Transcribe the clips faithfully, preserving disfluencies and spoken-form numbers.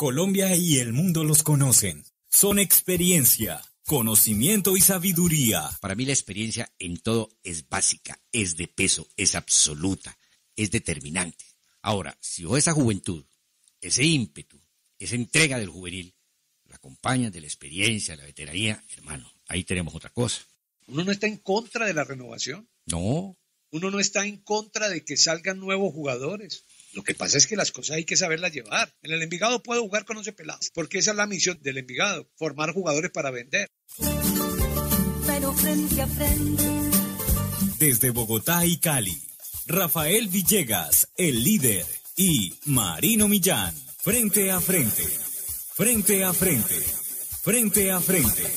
Colombia y el mundo los conocen. Son experiencia, conocimiento y sabiduría. Para mí la experiencia en todo es básica, es de peso, es absoluta, es determinante. Ahora, si vos esa juventud, ese ímpetu, esa entrega del juvenil, la acompañas de la experiencia, de la veteranía, hermano, ahí tenemos otra cosa. Uno no está en contra de la renovación. No. Uno no está en contra de que salgan nuevos jugadores. Lo que pasa es que las cosas hay que saberlas llevar. En el Envigado puedo jugar con once pelados, porque esa es la misión del Envigado, formar jugadores para vender. Pero frente a frente. Desde Bogotá y Cali, Rafael Villegas, el líder, y Marino Millán, frente a frente, frente a frente, frente a frente.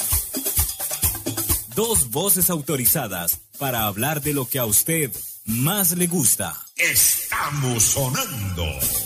Dos voces autorizadas para hablar de lo que a usted más le gusta. Estamos sonando.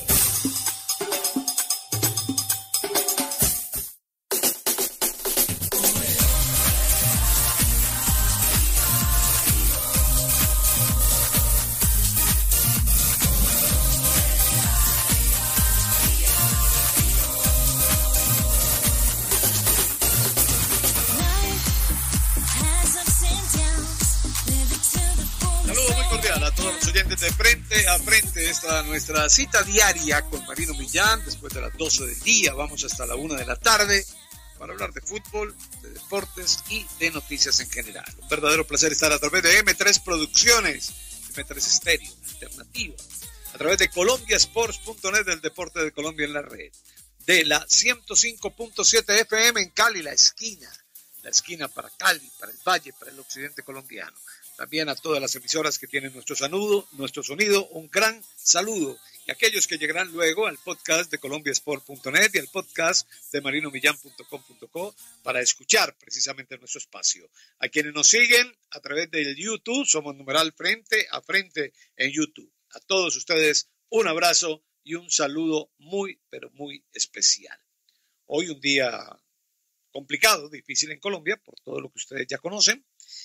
De frente a frente, esta nuestra cita diaria con Marino Millán, después de las doce del día, vamos hasta la una de la tarde, para hablar de fútbol, de deportes y de noticias en general. Un verdadero placer estar a través de eme tres Producciones, eme tres Estéreo, Alternativa, a través de Colombia Sports punto net, del deporte de Colombia en la red, de la ciento cinco punto siete efe eme en Cali, la esquina, la esquina para Cali, para el Valle, para el occidente colombiano. También a todas las emisoras que tienen nuestro saludo, nuestro sonido, un gran saludo. Y aquellos que llegarán luego al podcast de Colombia Sport punto net y al podcast de marino millán punto com punto co para escuchar precisamente nuestro espacio. A quienes nos siguen a través del YouTube, somos numeral frente a frente en YouTube. A todos ustedes un abrazo y un saludo muy, pero muy especial. Hoy un día complicado, difícil en Colombia, por todo lo que ustedes ya conocen.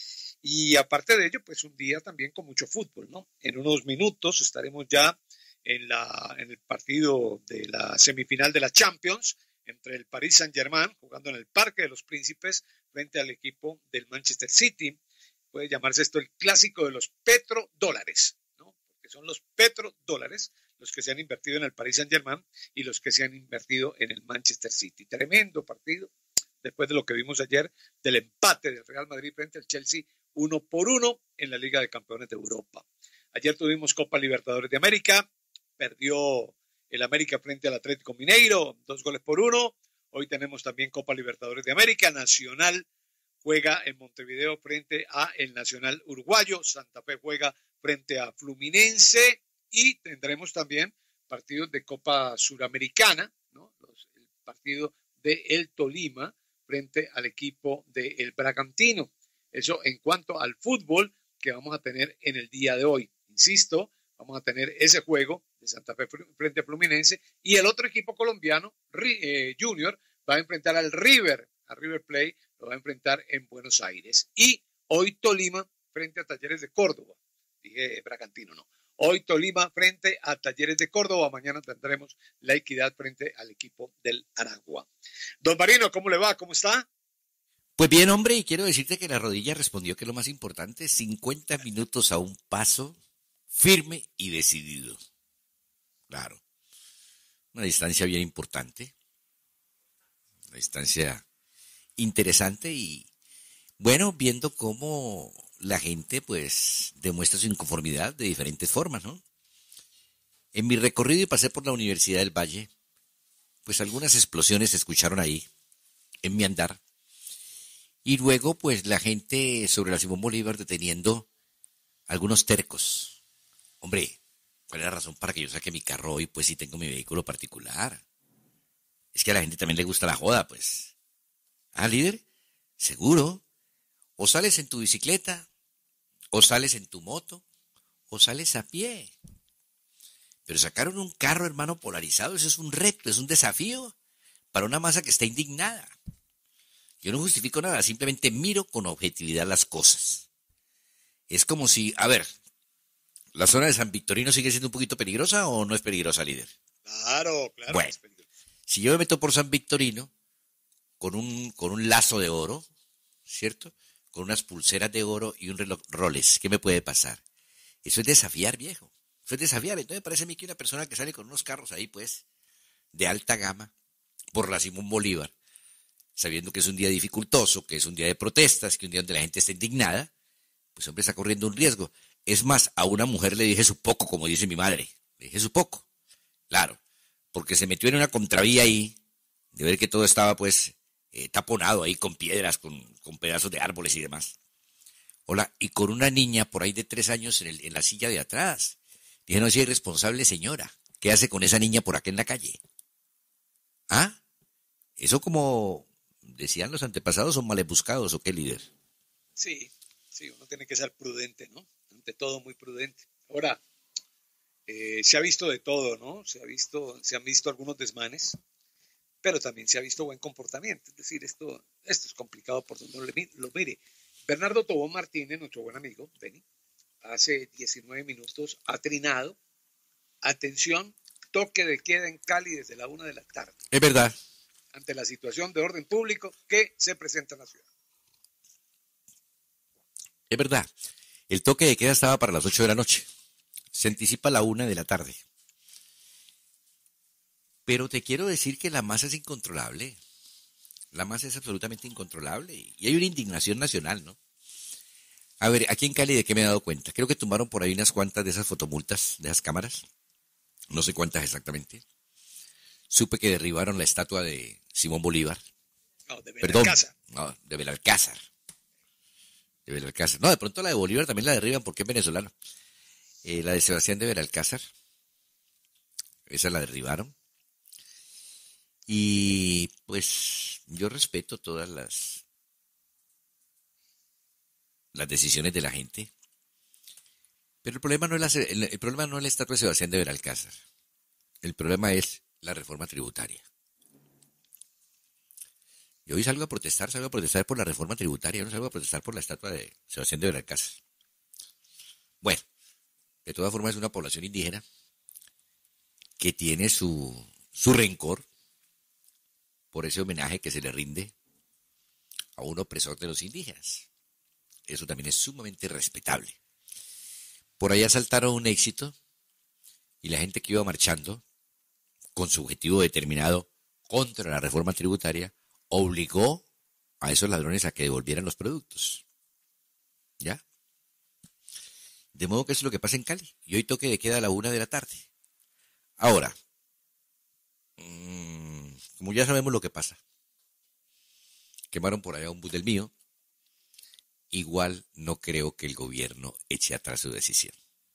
Y aparte de ello, pues un día también con mucho fútbol, ¿no? En unos minutos estaremos ya en, la, en el partido de la semifinal de la Champions entre el Paris Saint-Germain, jugando en el Parque de los Príncipes, frente al equipo del Manchester City. Puede llamarse esto el clásico de los petrodólares, ¿no? Porque son los petrodólares los que se han invertido en el Paris Saint-Germain y los que se han invertido en el Manchester City. Tremendo partido, después de lo que vimos ayer del empate del Real Madrid frente al Chelsea, uno por uno en la Liga de Campeones de Europa. Ayer tuvimos Copa Libertadores de América, perdió el América frente al Atlético Mineiro, dos goles por uno. Hoy tenemos también Copa Libertadores de América. Nacional juega en Montevideo frente a el Nacional Uruguayo. Santa Fe juega frente a Fluminense y tendremos también partidos de Copa Suramericana, ¿no? Los, el partido de el Tolima frente al equipo del Bragantino. Eso en cuanto al fútbol que vamos a tener en el día de hoy. Insisto, vamos a tener ese juego de Santa Fe frente a Fluminense y el otro equipo colombiano, eh, Junior, va a enfrentar al River, a River Plate, lo va a enfrentar en Buenos Aires. Y hoy Tolima frente a Talleres de Córdoba. Dije Bragantino, no. Hoy Tolima frente a Talleres de Córdoba. Mañana tendremos La Equidad frente al equipo del Aragua. Don Marino, ¿cómo le va? ¿Cómo está? Pues bien, hombre, y quiero decirte que la rodilla respondió que lo más importante, cincuenta minutos a un paso, firme y decidido. Claro, una distancia bien importante, una distancia interesante y, bueno, viendo cómo la gente, pues, demuestra su inconformidad de diferentes formas, ¿no? En mi recorrido y pasé por la Universidad del Valle, pues algunas explosiones se escucharon ahí, en mi andar. Y luego, pues, la gente sobre la Simón Bolívar deteniendo algunos tercos. Hombre, ¿cuál es la razón para que yo saque mi carro hoy? Pues si tengo mi vehículo particular. Es que a la gente también le gusta la joda, pues. Ah, líder, seguro. O sales en tu bicicleta, o sales en tu moto, o sales a pie. Pero sacaron un carro, hermano, polarizado. Eso es un reto, es un desafío para una masa que está indignada. Yo no justifico nada, simplemente miro con objetividad las cosas. Es como si, a ver, ¿la zona de San Victorino sigue siendo un poquito peligrosa o no es peligrosa, líder? Claro, claro. Bueno, es peligroso. Si yo me meto por San Victorino con un, con un lazo de oro, ¿cierto? Con unas pulseras de oro y un reloj Rolex, ¿qué me puede pasar? Eso es desafiar, viejo. Eso es desafiar. Entonces me parece a mí que una persona que sale con unos carros ahí, pues, de alta gama, por la Simón Bolívar, sabiendo que es un día dificultoso, que es un día de protestas, que es un día donde la gente está indignada, pues hombre está corriendo un riesgo. Es más, a una mujer le dije su poco, como dice mi madre. Le dije su poco. Claro, porque se metió en una contravía ahí, de ver que todo estaba pues eh, taponado ahí con piedras, con, con pedazos de árboles y demás. Hola, y con una niña por ahí de tres años en, el, en la silla de atrás. Dije, no, si es irresponsable señora. ¿Qué hace con esa niña por acá en la calle? ¿Ah? Eso como decían los antepasados, ¿son males buscados o qué, líder? Sí, sí, uno tiene que ser prudente, ¿no? Ante todo muy prudente. Ahora, eh, se ha visto de todo, ¿no? Se ha visto, se han visto algunos desmanes, pero también se ha visto buen comportamiento. Es decir, esto, esto es complicado por donde uno lo mire. Bernardo Tobón Martínez, nuestro buen amigo, Benny, hace diecinueve minutos ha trinado. Atención, toque de queda en Cali desde la una de la tarde. Es verdad. Ante la situación de orden público que se presenta en la ciudad. Es verdad. El toque de queda estaba para las ocho de la noche. Se anticipa a la una de la tarde. Pero te quiero decir que la masa es incontrolable. La masa es absolutamente incontrolable. Y hay una indignación nacional, ¿no? A ver, aquí en Cali, ¿de qué me he dado cuenta? Creo que tomaron por ahí unas cuantas de esas fotomultas, de esas cámaras. No sé cuántas exactamente. Supe que derribaron la estatua de Simón Bolívar. No, de Belalcázar. Perdón, no, de Belalcázar. De Belalcázar. No, de pronto la de Bolívar también la derriban porque es venezolano. Eh, la de Sebastián de Belalcázar. Esa la derribaron. Y pues yo respeto todas las, las decisiones de la gente. Pero el problema no es la, el, el problema no es la estatua de Sebastián de Belalcázar. El problema es la reforma tributaria. Yo hoy salgo a protestar, salgo a protestar por la reforma tributaria, no salgo a protestar por la estatua de Sebastián de Belalcázar. Bueno, de todas formas es una población indígena que tiene su, su rencor por ese homenaje que se le rinde a un opresor de los indígenas. Eso también es sumamente respetable. Por allá saltaron un éxito y la gente que iba marchando con su objetivo determinado contra la reforma tributaria obligó a esos ladrones a que devolvieran los productos. ¿Ya? De modo que eso es lo que pasa en Cali. Y hoy toque de queda a la una de la tarde. Ahora, mmm, como ya sabemos lo que pasa, quemaron por allá un bus del mío, igual no creo que el gobierno eche atrás su decisión.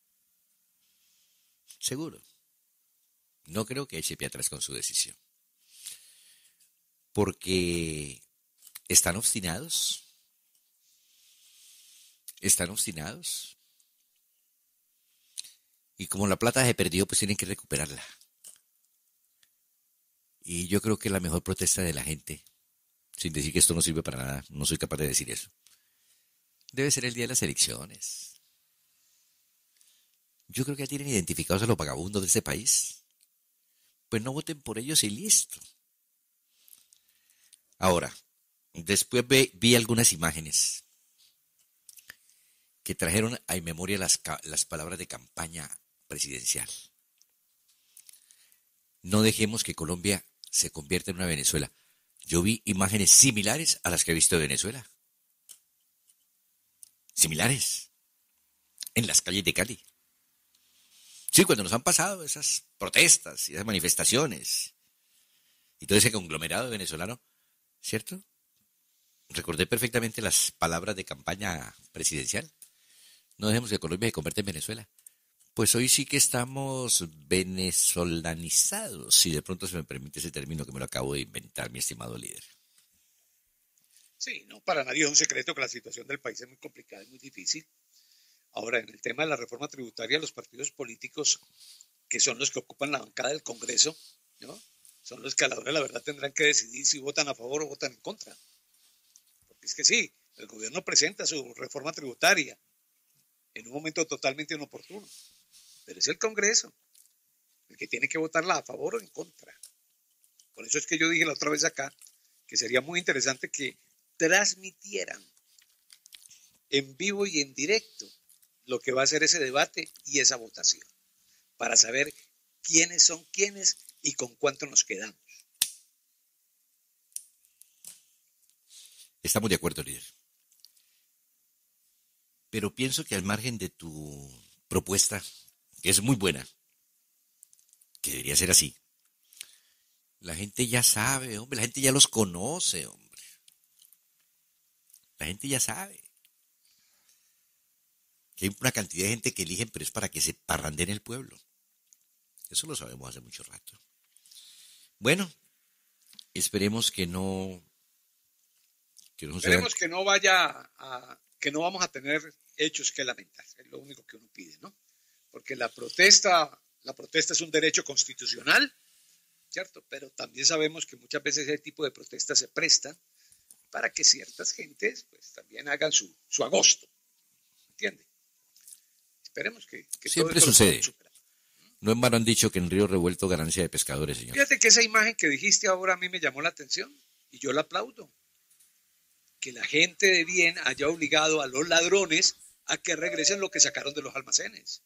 Seguro. No creo que eche pie atrás con su decisión. Porque están obstinados. Están obstinados. Y como la plata se perdió, pues tienen que recuperarla. Y yo creo que la mejor protesta de la gente, sin decir que esto no sirve para nada, no soy capaz de decir eso, debe ser el día de las elecciones. Yo creo que ya tienen identificados a los vagabundos de este país. Pues no voten por ellos y listo. Ahora, después ve, vi algunas imágenes que trajeron a mi memoria las, las palabras de campaña presidencial. No dejemos que Colombia se convierta en una Venezuela. Yo vi imágenes similares a las que he visto de Venezuela. Similares. En las calles de Cali. Sí, cuando nos han pasado esas protestas y esas manifestaciones y todo ese conglomerado venezolano, ¿cierto? Recordé perfectamente las palabras de campaña presidencial. No dejemos que Colombia se convierta en Venezuela. Pues hoy sí que estamos venezolanizados, si de pronto se me permite ese término que me lo acabo de inventar, mi estimado líder. Sí, no, para nadie es un secreto que la situación del país es muy complicada, es muy difícil. Ahora, en el tema de la reforma tributaria, los partidos políticos, que son los que ocupan la bancada del Congreso, ¿no? Son los que a la hora de la verdad tendrán que decidir si votan a favor o votan en contra. Porque es que sí, el gobierno presenta su reforma tributaria en un momento totalmente inoportuno, pero es el Congreso el que tiene que votarla a favor o en contra. Por eso es que yo dije la otra vez acá que sería muy interesante que transmitieran en vivo y en directo lo que va a ser ese debate y esa votación, para saber quiénes son quiénes y con cuánto nos quedamos. Estamos de acuerdo, líder. Pero pienso que al margen de tu propuesta, que es muy buena, que debería ser así, la gente ya sabe, hombre, la gente ya los conoce, hombre. La gente ya sabe que hay una cantidad de gente que eligen, pero es para que se parrandeen el pueblo. Eso lo sabemos hace mucho rato. Bueno, esperemos que no... Que no esperemos sea... que no vaya a... que no vamos a tener hechos que lamentar. Es lo único que uno pide, ¿no? Porque la protesta, la protesta es un derecho constitucional, ¿cierto? Pero también sabemos que muchas veces ese tipo de protestas se prestan para que ciertas gentes pues también hagan su, su agosto. ¿Entiende? Esperemos que, que siempre todo sucede. No en vano han dicho que en río revuelto ganancia de pescadores, señor. Fíjate que esa imagen que dijiste ahora a mí me llamó la atención y yo la aplaudo. Que la gente de bien haya obligado a los ladrones a que regresen lo que sacaron de los almacenes.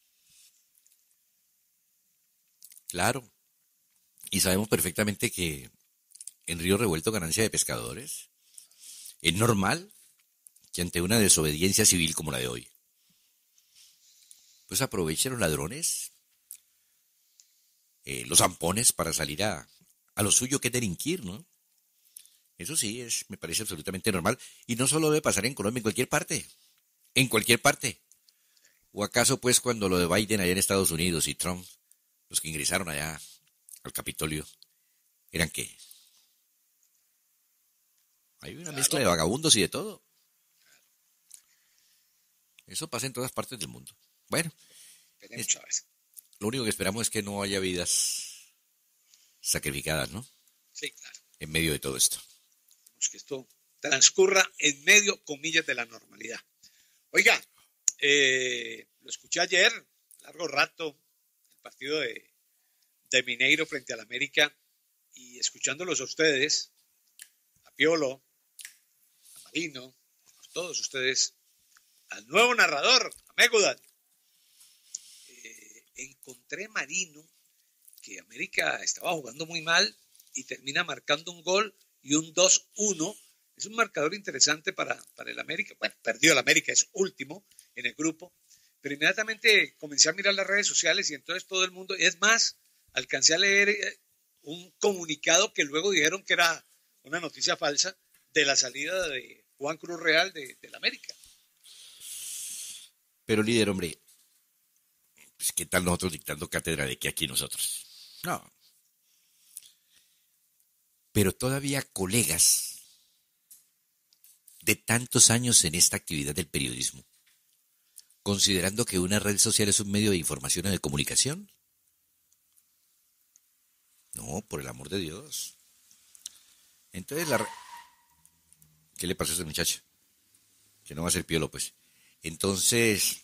Claro. Y sabemos perfectamente que en río revuelto ganancia de pescadores. Es normal que ante una desobediencia civil como la de hoy, pues aprovechen los ladrones eh, los zampones para salir a, a lo suyo, que es delinquir, ¿no? Eso sí, es, me parece absolutamente normal. Y no solo debe pasar en Colombia, en cualquier parte. En cualquier parte. ¿O acaso, pues, cuando lo de Biden allá en Estados Unidos y Trump, los que ingresaron allá al Capitolio, eran qué? Hay una claro. mezcla de vagabundos y de todo. Eso pasa en todas partes del mundo. Bueno, es, lo único que esperamos es que no haya vidas sacrificadas, ¿no? Sí, claro. En medio de todo esto. Que esto transcurra en medio, comillas, de la normalidad. Oiga, eh, lo escuché ayer, largo rato, el partido de, de Mineiro frente al América, y escuchándolos a ustedes, a Piolo, a Marino, a todos ustedes, al nuevo narrador, a Megudan, eh, encontré, Marino, que América estaba jugando muy mal y termina marcando un gol y un dos uno. Es un marcador interesante para, para el América. Bueno, perdió el América, es último en el grupo, pero inmediatamente comencé a mirar las redes sociales y entonces todo el mundo, es más, alcancé a leer un comunicado que luego dijeron que era una noticia falsa de la salida de Juan Cruz Real de, del América. Pero líder, hombre, pues ¿qué tal nosotros dictando cátedra de que aquí nosotros? No. Pero todavía colegas de tantos años en esta actividad del periodismo, considerando que una red social es un medio de información o de comunicación. No, por el amor de Dios. Entonces, la... ¿qué le pasó a ese muchacho? Que no va a ser Piolo, pues. Entonces,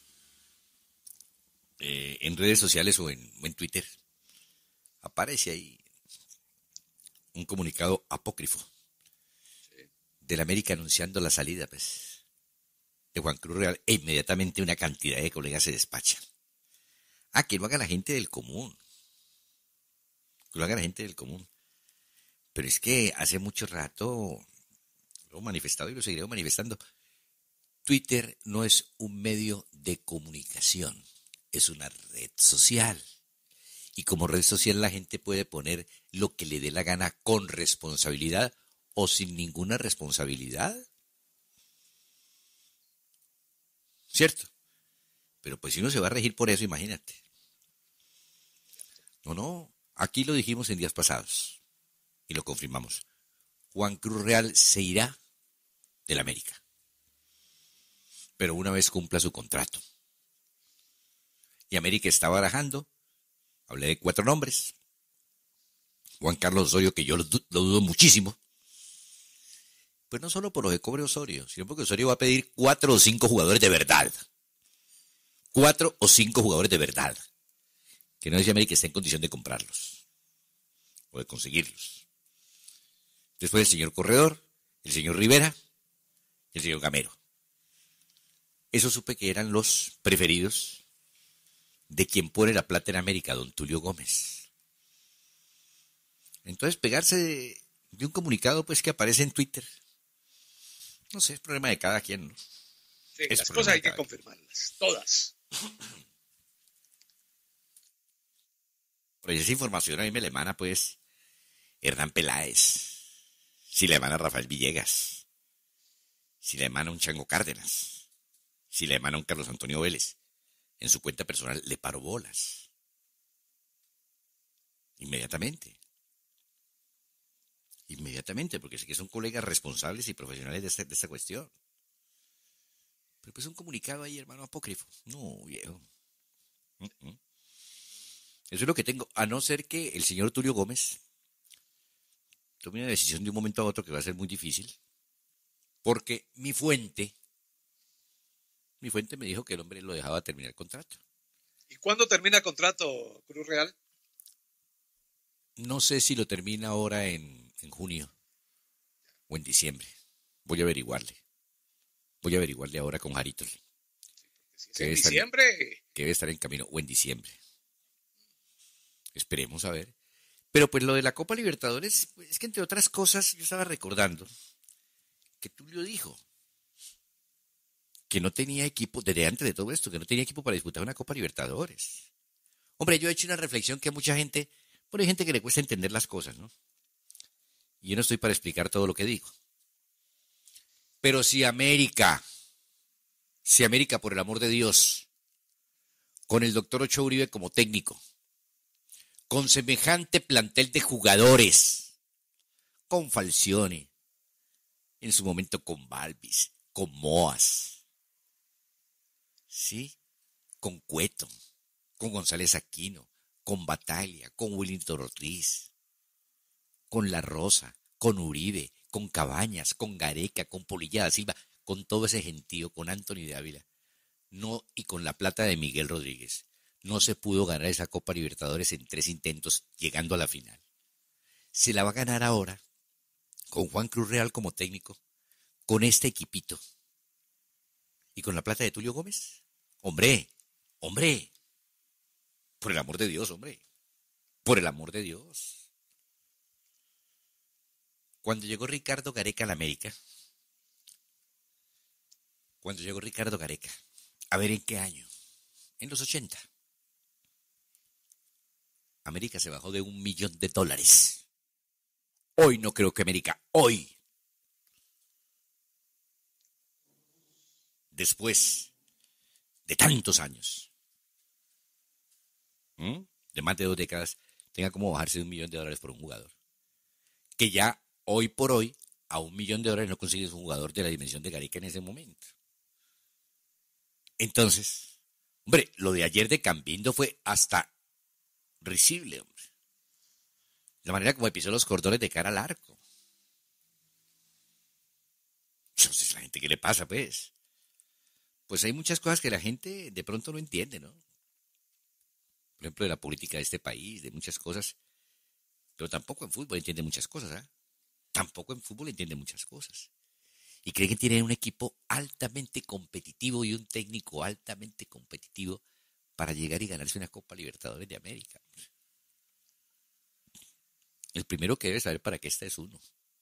eh, en redes sociales o en, o en Twitter, aparece ahí un comunicado apócrifo del América anunciando la salida, pues, de Juan Cruz Real, e inmediatamente una cantidad de colegas se despachan. Ah, que lo haga la gente del común. Que lo haga la gente del común. Pero es que hace mucho rato lo he manifestado y lo seguiré manifestando. Twitter no es un medio de comunicación, es una red social. Y como red social la gente puede poner lo que le dé la gana con responsabilidad o sin ninguna responsabilidad. ¿Cierto? Pero pues si uno se va a regir por eso, imagínate. No, no, aquí lo dijimos en días pasados y lo confirmamos. Juan Cruz Real se irá del América, pero una vez cumpla su contrato. Y América está barajando, hablé de cuatro nombres. Juan Carlos Osorio, que yo lo, lo dudo muchísimo. Pues no solo por lo que cobre Osorio, sino porque Osorio va a pedir cuatro o cinco jugadores de verdad. Cuatro o cinco jugadores de verdad. Que no dice América está en condición de comprarlos. o de conseguirlos. Después el señor Corredor, el señor Rivera y el señor Gamero. Eso supe que eran los preferidos de quien pone la plata en América, don Tulio Gómez. Entonces pegarse de, de un comunicado pues que aparece en Twitter, no sé, es problema de cada quien, ¿no? Sí, es las cosas hay que confirmarlas, todas. Por esa información a mí me la emana pues Hernán Peláez, si le emana Rafael Villegas, si le emana un Chango Cárdenas, si le emana un Carlos Antonio Vélez. En su cuenta personal le paró bolas. Inmediatamente. Inmediatamente, porque sé que son colegas responsables y profesionales de esta, de esta cuestión. Pero pues un comunicado ahí, hermano, apócrifo. No, viejo. Uh-uh. Eso es lo que tengo, a no ser que el señor Tulio Gómez tome una decisión de un momento a otro que va a ser muy difícil, porque mi fuente, mi fuente me dijo que el hombre lo dejaba terminar el contrato. ¿Y cuándo termina el contrato, Cruz Real? No sé si lo termina ahora en, en junio o en diciembre. Voy a averiguarle. Voy a averiguarle ahora con Jarito. Si es en diciembre. Estar, que debe estar en camino, o en diciembre. Esperemos a ver. Pero pues lo de la Copa Libertadores, pues, es que entre otras cosas, yo estaba recordando que Tulio dijo que no tenía equipo, desde antes de todo esto, que no tenía equipo para disputar una Copa Libertadores. Hombre, yo he hecho una reflexión que a mucha gente, bueno, hay gente que le cuesta entender las cosas, ¿no? Y yo no estoy para explicar todo lo que digo. Pero si América, si América, por el amor de Dios, con el doctor Ochoa Uribe como técnico, con semejante plantel de jugadores, con Falcioni, en su momento con Balvis, con Moas, ¿sí? Con Cueto, con González Aquino, con Bataglia, con Willington Ortiz, con La Rosa, con Uribe, con Cabañas, con Gareca, con Polilla da Silva, con todo ese gentío, con Anthony de Ávila, no, y con la plata de Miguel Rodríguez. No se pudo ganar esa Copa Libertadores en tres intentos, llegando a la final. Se la va a ganar ahora, con Juan Cruz Real como técnico, con este equipito. ¿Y con la plata de Tulio Gómez? Hombre, hombre, por el amor de Dios, hombre, por el amor de Dios. Cuando llegó Ricardo Gareca a la América, cuando llegó Ricardo Gareca, a ver en qué año, en los ochenta, América se bajó de un millón de dólares. Hoy no creo que América, hoy, después de tantos años, ¿m? de más de dos décadas, tenga como bajarse de un millón de dólares por un jugador. Que ya hoy por hoy, a un millón de dólares no consigues un jugador de la dimensión de Gareca en ese momento. Entonces, hombre, lo de ayer de Cambindo fue hasta risible, hombre. La manera como pisó los cordones de cara al arco. Entonces, ¿la gente qué le pasa, pues? Pues hay muchas cosas que la gente de pronto no entiende, ¿no? Por ejemplo, de la política de este país, de muchas cosas. Pero tampoco en fútbol entiende muchas cosas, ¿ah? ¿eh? Tampoco en fútbol entiende muchas cosas. Y cree que tiene un equipo altamente competitivo y un técnico altamente competitivo para llegar y ganarse una Copa Libertadores de América. El primero que debe saber para qué está es uno.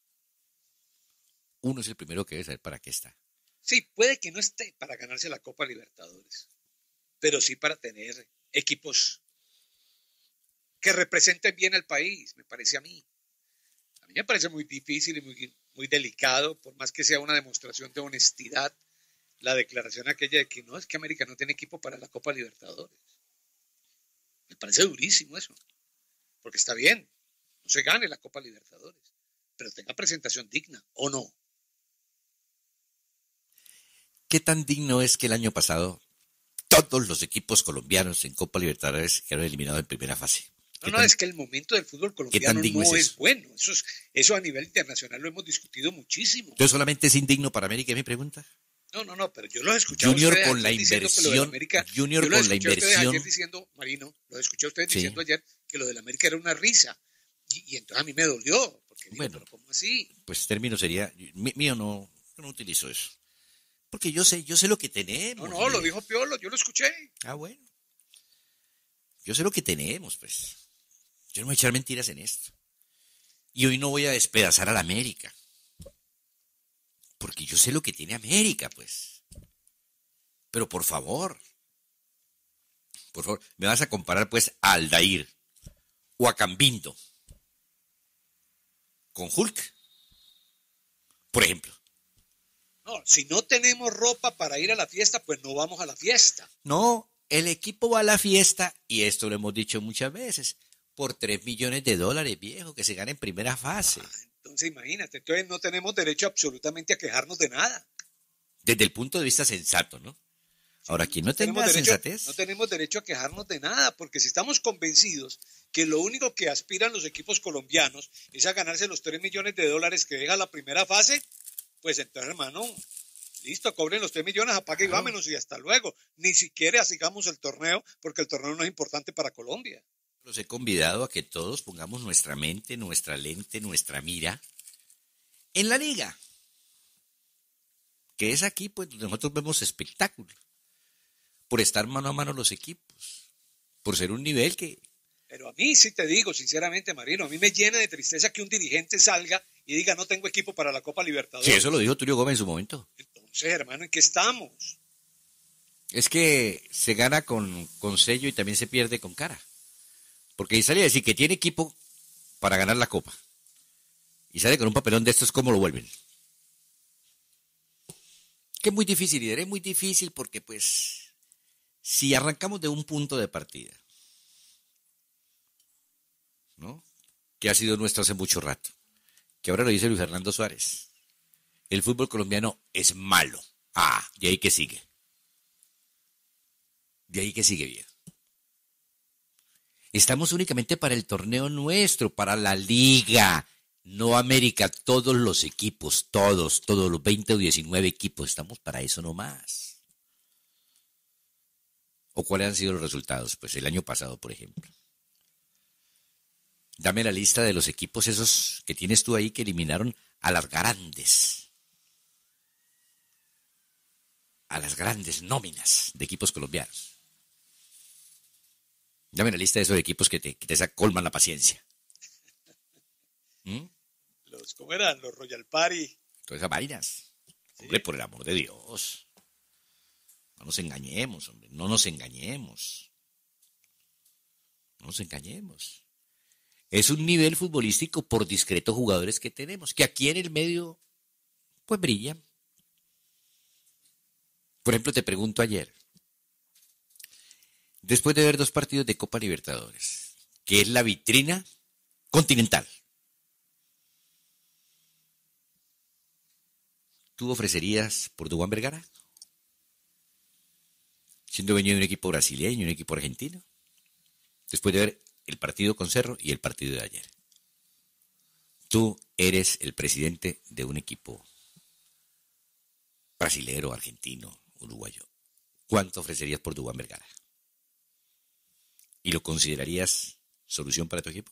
Uno es el primero que debe saber para qué está. Sí, puede que no esté para ganarse la Copa Libertadores, pero sí para tener equipos que representen bien al país, me parece a mí. A mí me parece muy difícil y muy, muy delicado, por más que sea una demostración de honestidad, la declaración aquella de que no, es que América no tiene equipo para la Copa Libertadores. Me parece durísimo eso, porque está bien, no se gane la Copa Libertadores, pero tenga presentación digna, ¿o no? ¿Qué tan digno es que el año pasado todos los equipos colombianos en Copa Libertadores quedaron eliminados en primera fase? No, no, tan, es que el momento del fútbol colombiano no es, es bueno. Eso, es, eso a nivel internacional lo hemos discutido muchísimo. ¿Entonces solamente es indigno para América, es mi pregunta? No, no, no, pero yo lo he escuchado Junior con la inversión, América, Junior con la inversión. Ayer diciendo, Marino, lo escuché a ustedes sí. diciendo ayer que lo del América era una risa, Y, y entonces a mí me dolió, porque digo, Bueno, pero ¿cómo así? pues término sería, mí- mío no, yo no utilizo eso. Porque yo sé, yo sé lo que tenemos. No, no, lo líder. dijo Piolo, yo lo escuché. Ah, bueno. Yo sé lo que tenemos, pues. Yo no voy a echar mentiras en esto. Y hoy no voy a despedazar a la América. Porque yo sé lo que tiene América, pues. Pero por favor, por favor, me vas a comparar pues a Aldair o a Cambindo con Hulk, por ejemplo. No, si no tenemos ropa para ir a la fiesta, pues no vamos a la fiesta. No, el equipo va a la fiesta, y esto lo hemos dicho muchas veces, por tres millones de dólares, viejo, que se gana en primera fase. Ah, entonces imagínate, entonces no tenemos derecho absolutamente a quejarnos de nada. Desde el punto de vista sensato, ¿no? Ahora, quien no tenemos tenga derecho, sensatez, no tenemos derecho a quejarnos de nada, porque si estamos convencidos que lo único que aspiran los equipos colombianos es a ganarse los tres millones de dólares que deja la primera fase, pues entonces, hermano, listo, cobren los tres millones, apague y Claro. vámonos y hasta luego. Ni siquiera sigamos el torneo, porque el torneo no es importante para Colombia. los he convidado a que todos pongamos nuestra mente, nuestra lente, nuestra mira en la liga. Que es aquí, pues, donde nosotros vemos espectáculo. Por estar mano a mano los equipos. Por ser un nivel que... Pero a mí sí te digo, sinceramente, Marino, a mí me llena de tristeza que un dirigente salga y diga no tengo equipo para la Copa Libertadores. Sí, eso lo dijo Tulio Gómez en su momento. Entonces, hermano, ¿en qué estamos? Es que se gana con, con sello y también se pierde con cara. Porque sale a decir que tiene equipo para ganar la Copa. Y sale con un papelón de estos, ¿cómo lo vuelven? Que es muy difícil, líder, es muy difícil porque, pues, si arrancamos de un punto de partida, ¿no? Que ha sido nuestro hace mucho rato, que ahora lo dice Luis Fernando Suárez, el fútbol colombiano es malo. Ah, y ahí que sigue. De ahí que sigue, viejo. Estamos únicamente para el torneo nuestro, para la liga, no América, todos los equipos, todos, todos los veinte o diecinueve equipos, estamos para eso nomás. ¿O cuáles han sido los resultados? Pues el año pasado, por ejemplo. Dame la lista de los equipos esos que tienes tú ahí que eliminaron a las grandes, a las grandes nóminas de equipos colombianos. Dame la lista de esos equipos que te, que te colman la paciencia. ¿Mm? Los, ¿Cómo eran? Los Royal Party. Todas esas vainas. Sí. Hombre, por el amor de Dios. No nos engañemos, hombre. No nos engañemos. No nos engañemos. Es un nivel futbolístico por discretos jugadores que tenemos, que aquí en el medio, pues brillan. Por ejemplo, te pregunto ayer, después de ver dos partidos de Copa Libertadores, que es la vitrina continental, ¿tú ofrecerías por Duván Vergara? Siendo venido de un equipo brasileño, un equipo argentino, después de ver el partido con Cerro y el partido de ayer. Tú eres el presidente de un equipo brasilero, argentino, uruguayo. ¿Cuánto ofrecerías por Duván Vergara? ¿Y lo considerarías solución para tu equipo?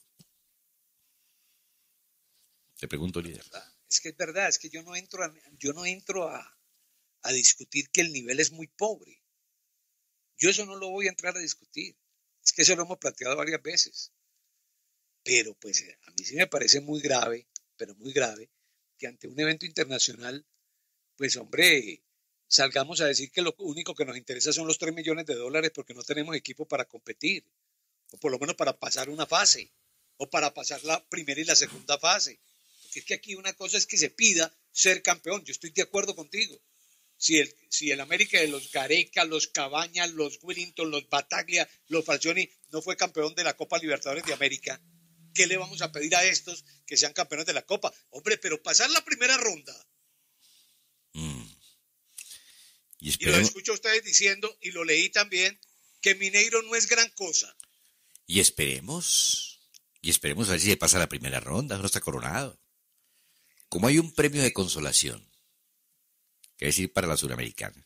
Te pregunto, líder. Es que es verdad, es que yo no entro a, yo no entro a, a discutir que el nivel es muy pobre. Yo eso no lo voy a entrar a discutir. Es que eso lo hemos planteado varias veces. Pero pues a mí sí me parece muy grave, pero muy grave, que ante un evento internacional, pues hombre, salgamos a decir que lo único que nos interesa son los tres millones de dólares porque no tenemos equipo para competir, o por lo menos para pasar una fase, o para pasar la primera y la segunda fase. Porque es que aquí una cosa es que se pida ser campeón, yo estoy de acuerdo contigo. Si el, si el América de los Gareca, los Cabañas, los Willington, los Bataglia, los Falcioni no fue campeón de la Copa Libertadores de América, ¿qué le vamos a pedir a estos que sean campeones de la Copa? Hombre, pero pasar la primera ronda. Mm. Y, y lo escucho a ustedes diciendo, y lo leí también, que Mineiro no es gran cosa. Y esperemos, y esperemos a ver si se pasa la primera ronda, no está coronado. Como hay un premio de consolación, que es ir para la Suramericana.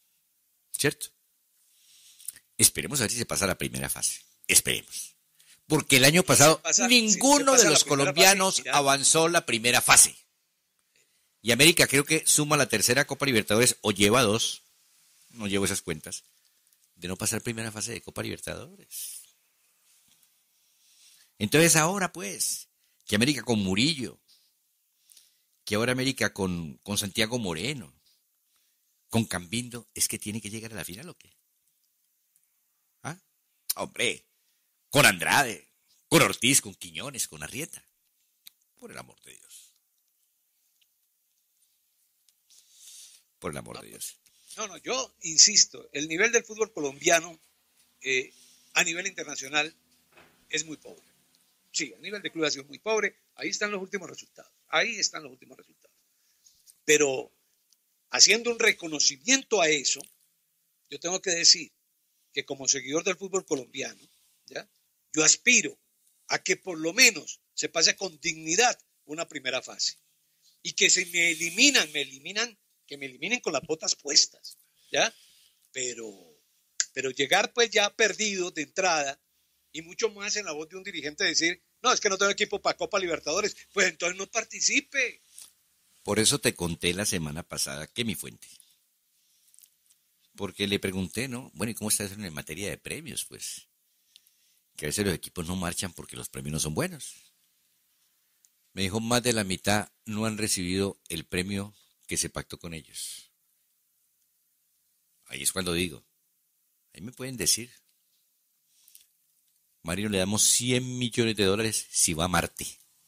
¿Cierto? Esperemos a ver si se pasa la primera fase. Esperemos. Porque el año pasado pasa, ninguno si de los colombianos fase, avanzó la primera fase. Y América creo que suma la tercera Copa Libertadores o lleva dos, no llevo esas cuentas, de no pasar primera fase de Copa Libertadores. Entonces ahora pues, que América con Murillo, que ahora América con, con Santiago Moreno, con Cambindo, ¿es que tiene que llegar a la final o qué? ¿Ah? Hombre, con Andrade, con Ortiz, con Quiñones, con Arrieta. Por el amor de Dios. Por el amor no, de Dios. No, no, yo insisto, el nivel del fútbol colombiano eh, a nivel internacional es muy pobre. Sí, a nivel de club ha sido muy pobre. Ahí están los últimos resultados. Ahí están los últimos resultados. Pero haciendo un reconocimiento a eso, yo tengo que decir que como seguidor del fútbol colombiano, ¿ya? Yo aspiro a que por lo menos se pase con dignidad una primera fase. Y que se me eliminan, me eliminan, que me eliminen con las botas puestas, ¿ya? Pero, pero llegar pues ya perdido de entrada, y mucho más en la voz de un dirigente decir, no, es que no tengo equipo para Copa Libertadores, pues entonces no participe. Por eso te conté la semana pasada que mi fuente. Porque le pregunté, ¿no? Bueno, ¿y cómo está eso en materia de premios? Pues que a veces los equipos no marchan porque los premios no son buenos. Me dijo, más de la mitad no han recibido el premio que se pactó con ellos. Ahí es cuando digo, ahí me pueden decir, Marino, le damos cien millones de dólares si va a Marte.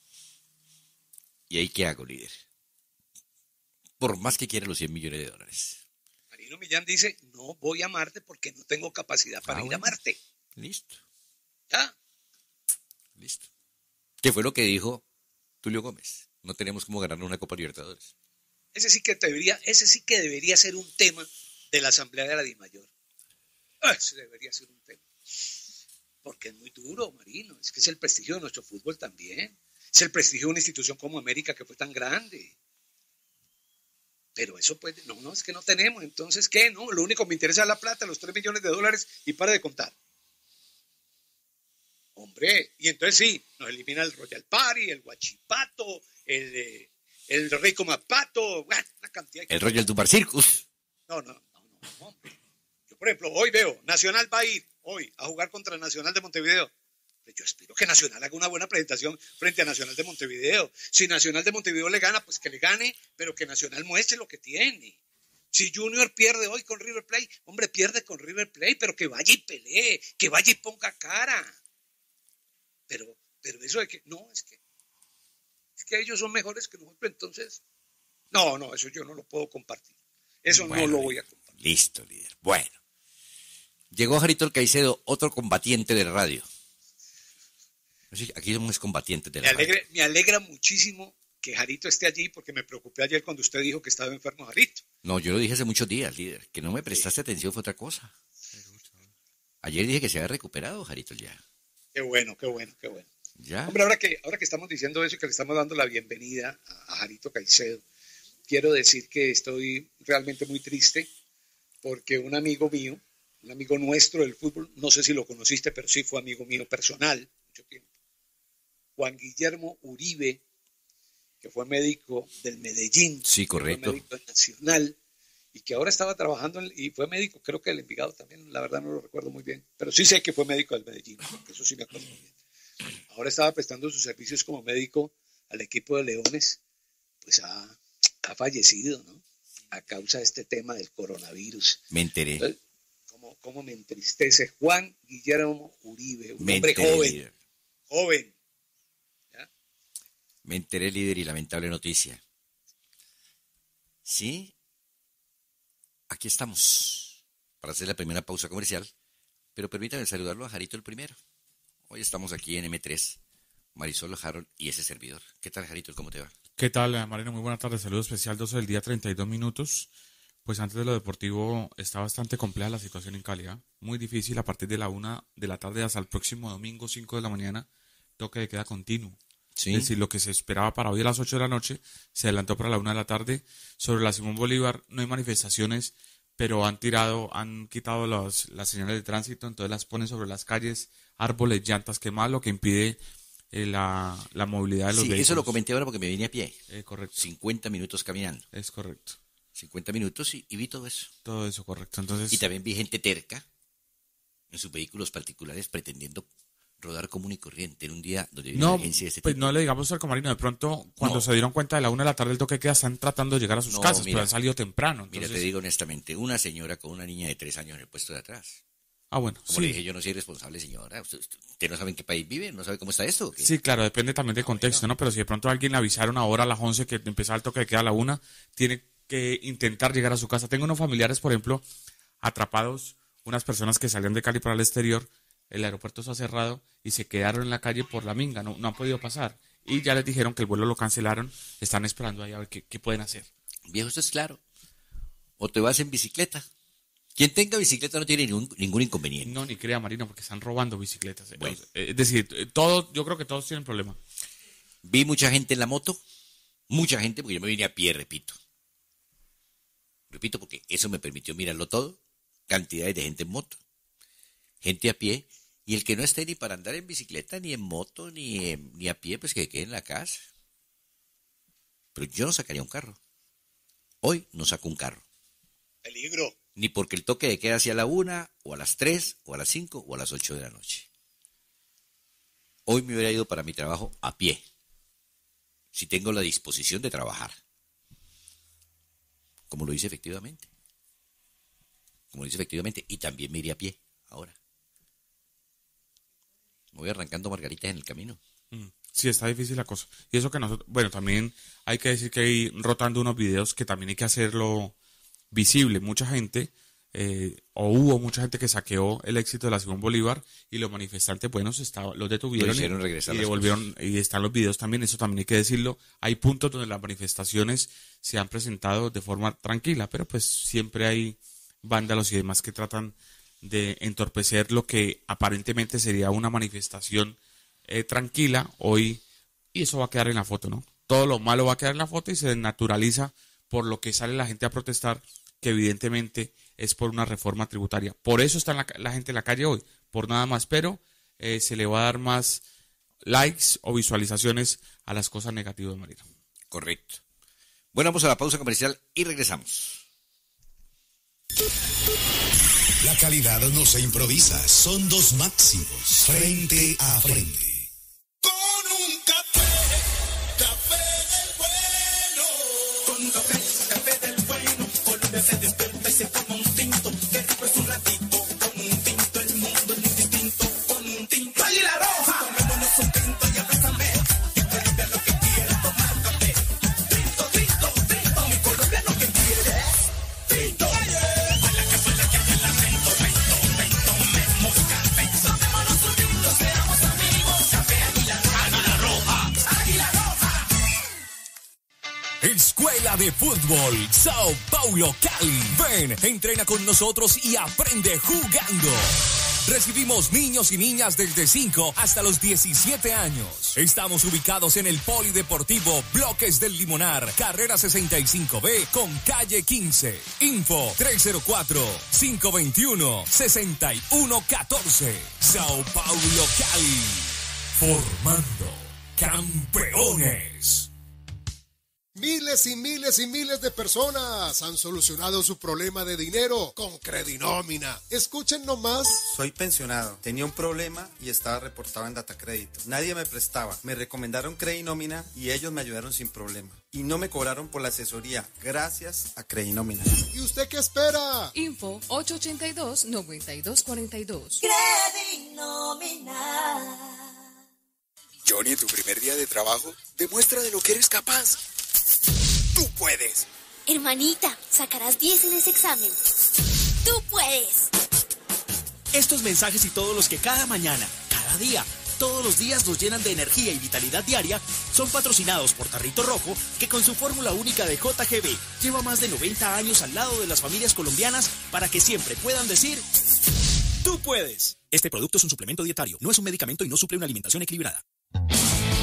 ¿Y ahí qué hago, líder? Por más que quiera los cien millones de dólares. Marino Millán dice, no voy a Marte porque no tengo capacidad para ah, ir bueno. a Marte. Listo. ¿Ya? Listo. ¿Qué fue lo que dijo Tulio Gómez? No tenemos cómo ganar una Copa Libertadores. Ese sí que debería, ese sí que debería ser un tema de la Asamblea de la DIMAYOR. Ese debería ser un tema. Porque es muy duro, Marino. Es que es el prestigio de nuestro fútbol también. Es el prestigio de una institución como América que fue tan grande. Pero eso pues, no, no, es que no tenemos. Entonces, ¿qué? No, lo único que me interesa es la plata, los tres millones de dólares y para de contar. Hombre, y entonces sí, nos elimina el Royal Party, el Guachipato, el, eh, el Rico Mapato, bueno, una cantidad de... El Royal Dumbar Circus. No, no, no, no, no, hombre. Yo, por ejemplo, hoy veo, Nacional va a ir hoy a jugar contra Nacional de Montevideo. Yo espero que Nacional haga una buena presentación frente a Nacional de Montevideo. Si Nacional de Montevideo le gana, pues que le gane, pero que Nacional muestre lo que tiene. Si Junior pierde hoy con River Plate, hombre, pierde con River Plate, pero que vaya y pelee, que vaya y ponga cara. Pero, pero eso de que, no, es que, es que ellos son mejores que nosotros, entonces, no, no, eso yo no lo puedo compartir. Eso bueno, no lo voy a compartir. Listo, líder. Bueno. Llegó Jarito el Caicedo, otro combatiente de radio. Aquí somos combatientes de la me alegra, me alegra muchísimo que Jarito esté allí porque me preocupé ayer cuando usted dijo que estaba enfermo Jarito. No, yo lo dije hace muchos días, líder. Que no me prestaste sí. atención fue otra cosa. Ayer dije que se había recuperado Jarito ya. Qué bueno, qué bueno, qué bueno. ¿Ya? Hombre, ahora que, ahora que estamos diciendo eso y que le estamos dando la bienvenida a, a Jarito Caicedo, quiero decir que estoy realmente muy triste porque un amigo mío, un amigo nuestro del fútbol, no sé si lo conociste, pero sí fue amigo mío personal, mucho tiempo. Juan Guillermo Uribe, que fue médico del Medellín, sí, correcto. Fue médico nacional, y que ahora estaba trabajando, en, y fue médico, creo que del Envigado también, la verdad no lo recuerdo muy bien, pero sí sé que fue médico del Medellín, porque eso sí me acuerdo muy bien. Ahora estaba prestando sus servicios como médico al equipo de Leones, pues ha, ha fallecido, ¿no? A causa de este tema del coronavirus. Me enteré. Entonces, ¿cómo, cómo me entristece? Juan Guillermo Uribe, un me hombre enteré, joven, líder. joven. Me enteré, líder, y lamentable noticia. Sí, aquí estamos para hacer la primera pausa comercial, pero permítame saludarlo a Jarito el primero. Hoy estamos aquí en eme tres, Marisol, Harold y ese servidor. ¿Qué tal, Jarito? ¿Cómo te va? ¿Qué tal, Marino? Muy buena tarde. Saludo especial, doce del día, treinta y dos minutos. Pues antes de lo deportivo está bastante compleja la situación en Cali, ¿eh? Muy difícil a partir de la una de la tarde hasta el próximo domingo, cinco de la mañana, toque de queda continuo. ¿Sí? Es decir, lo que se esperaba para hoy a las ocho de la noche se adelantó para la una de la tarde. Sobre la Simón Bolívar no hay manifestaciones pero han tirado, han quitado los, las señales de tránsito, entonces las ponen sobre las calles, árboles, llantas quemadas, lo que impide eh, la, la movilidad de los Sí, vehículos. eso lo comenté ahora porque me vine a pie. Eh, correcto. cincuenta minutos caminando. Es correcto. cincuenta minutos y, y vi todo eso. Todo eso, correcto. Entonces, Y también vi gente terca en sus vehículos particulares pretendiendo rodar común y corriente en un día donde viene no, una agencia de este pues tipo. no le digamos al Comarino, de pronto, cuando No. se dieron cuenta de la una de la tarde del toque de queda, están tratando de llegar a sus No, casas, mira. pero han salido temprano. Mira, Entonces, te digo honestamente, una señora con una niña de tres años en el puesto de atrás. ah, bueno, Como le sí. dije, yo no soy responsable, señora. ¿Usted, usted- usted no sabe en qué país vive? ¿No sabe cómo está esto? o qué? Sí, claro, depende también del contexto, ¿no? Pero si de pronto a alguien le avisaron ahora a las once que empezaba el toque de queda a la una, tiene que intentar llegar a su casa. Tengo unos familiares, por ejemplo, atrapados, unas personas que salían de Cali para el exterior, el aeropuerto está cerrado y se quedaron en la calle por la minga, no, no han podido pasar. Y ya les dijeron que el vuelo lo cancelaron, están esperando ahí a ver qué, qué pueden hacer. Viejo, esto es claro. O te vas en bicicleta. Quien tenga bicicleta no tiene ningún, ningún inconveniente. No, ni crea, Marino, porque están robando bicicletas. eh. Bueno. Eh, Es decir, eh, todos, yo creo que todos tienen problema. Vi mucha gente en la moto. Mucha gente, porque yo me vine a pie, repito. Repito, porque eso me permitió mirarlo todo. Cantidades de gente en moto. Gente a pie. Y el que no esté ni para andar en bicicleta, ni en moto, ni, en- ni a pie, pues que quede en la casa. Pero yo no sacaría un carro. Hoy no saco un carro. Peligro. Ni porque el toque de queda hacia la una, o a las tres, o a las cinco, o a las ocho de la noche. Hoy me hubiera ido para mi trabajo a pie. Si tengo la disposición de trabajar. Como lo hice efectivamente. Como lo hice efectivamente. Y también me iré a pie ahora. Me voy arrancando margaritas en el camino. Mm, Sí, está difícil la cosa. Y eso que nosotros, bueno, también hay que decir que hay rotando unos videos que también hay que hacerlo visible. Mucha gente, eh, o hubo mucha gente que saqueó el éxito de la Simón Bolívar y los manifestantes buenos estaban, los detuvieron Lo hicieron y, regresar y las devolvieron, y están los videos también, eso también hay que decirlo. Hay puntos donde las manifestaciones se han presentado de forma tranquila, pero pues siempre hay vándalos y demás que tratan de entorpecer lo que aparentemente sería una manifestación eh, tranquila hoy, y eso va a quedar en la foto, ¿no? Todo lo malo va a quedar en la foto y se desnaturaliza por lo que sale la gente a protestar, que evidentemente es por una reforma tributaria. Por eso está la, la gente en la calle hoy, por nada más, pero eh, se le va a dar más likes o visualizaciones a las cosas negativas, Marino. Correcto. Bueno, vamos a la pausa comercial y regresamos. La calidad no se improvisa, son dos máximos, frente a frente. Con un café, café del bueno. Con café, café del bueno. Colombia se despierta y se toma un tinto. Que rico es un ratito. Con un tinto el mundo es muy distinto. Con un tinto. ¡Águila Roja! Tomémonos un tinto y abrázame. Que Colombia lo que quiere es tomar café. Tinto, tinto, tinto. Mi Colombia lo que quiere es tinto. Para que para que haya lamento. Tinto, tinto, memos café. Tomémonos un tinto, seamos amigos. Café Águila Roja. Águila Roja. Águila Roja. Escuela de Fútbol Sao Paulo Cali. Ven, entrena con nosotros y aprende jugando. Recibimos niños y niñas desde cinco hasta los diecisiete años. Estamos ubicados en el Polideportivo Bloques del Limonar, carrera sesenta y cinco B con calle quince. Info tres cero cuatro, cinco dos uno, seis uno uno cuatro. Sao Paulo Cali. Formando campeones. Miles y miles y miles de personas han solucionado su problema de dinero con Credinómina. Escuchen nomás. Soy pensionado, tenía un problema y estaba reportado en Datacrédito. Nadie me prestaba, me recomendaron Credinómina y ellos me ayudaron sin problema. Y no me cobraron por la asesoría, gracias a Credinómina. ¿Y usted qué espera? Info ocho ocho dos, nueve dos cuatro dos. Credinómina. Johnny, en tu primer día de trabajo, demuestra de lo que eres capaz. ¡Tú puedes! Hermanita, sacarás diez en ese examen. ¡Tú puedes! Estos mensajes y todos los que cada mañana, cada día, todos los días nos llenan de energía y vitalidad diaria son patrocinados por Tarrito Rojo, que con su fórmula única de J G B lleva más de noventa años al lado de las familias colombianas para que siempre puedan decir ¡tú puedes! Este producto es un suplemento dietario, no es un medicamento y no suple una alimentación equilibrada.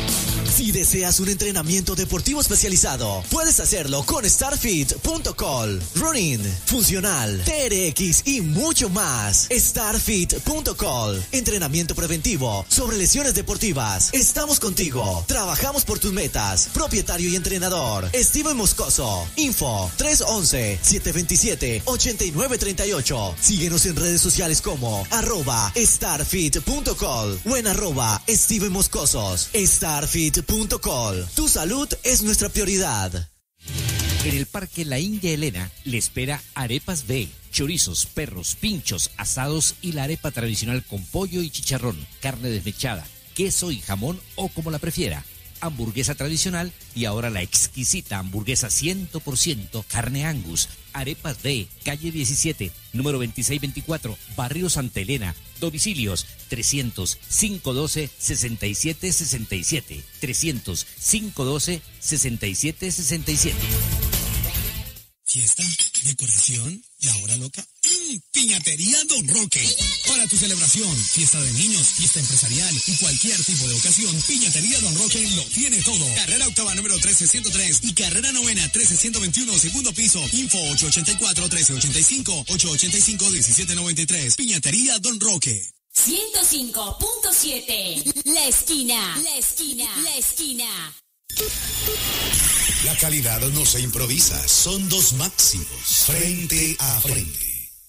Si deseas un entrenamiento deportivo especializado, puedes hacerlo con starfit punto col. Running, funcional, T R X y mucho más. starfit punto col. Entrenamiento preventivo sobre lesiones deportivas. Estamos contigo. Trabajamos por tus metas. Propietario y entrenador, Steven Moscoso. Info tres once, siete veintisiete, ochenta y nueve treinta y ocho. Síguenos en redes sociales como arroba starfit punto col o en arroba Steven Moscosos. starfit punto col. Tu salud es nuestra prioridad. En el Parque La India Elena le espera Arepas B, chorizos, perros, pinchos, asados y la arepa tradicional con pollo y chicharrón, carne desmechada, queso y jamón o como la prefiera. Hamburguesa tradicional y ahora la exquisita hamburguesa cien por ciento carne Angus. Arepas B, calle diecisiete, número veintiséis veinticuatro, Barrio Santa Elena. Domicilios trescientos, quinientos doce, sesenta y siete sesenta y siete. trescientos, quinientos doce, sesenta y siete sesenta y siete. Fiesta, decoración y ahora loca. ¡Mmm! Piñatería Don Roque. Para tu celebración, fiesta de niños, fiesta empresarial y cualquier tipo de ocasión, Piñatería Don Roque lo tiene todo. Carrera octava número trece ciento tres y carrera novena trece ciento veintiuno, segundo piso. Info ocho ocho cuatro, trece ochenta y cinco, ocho ocho cinco, diecisiete noventa y tres. Piñatería Don Roque. ciento cinco punto siete. La esquina. La esquina. La esquina. La calidad no se improvisa, son dos máximos, frente a frente.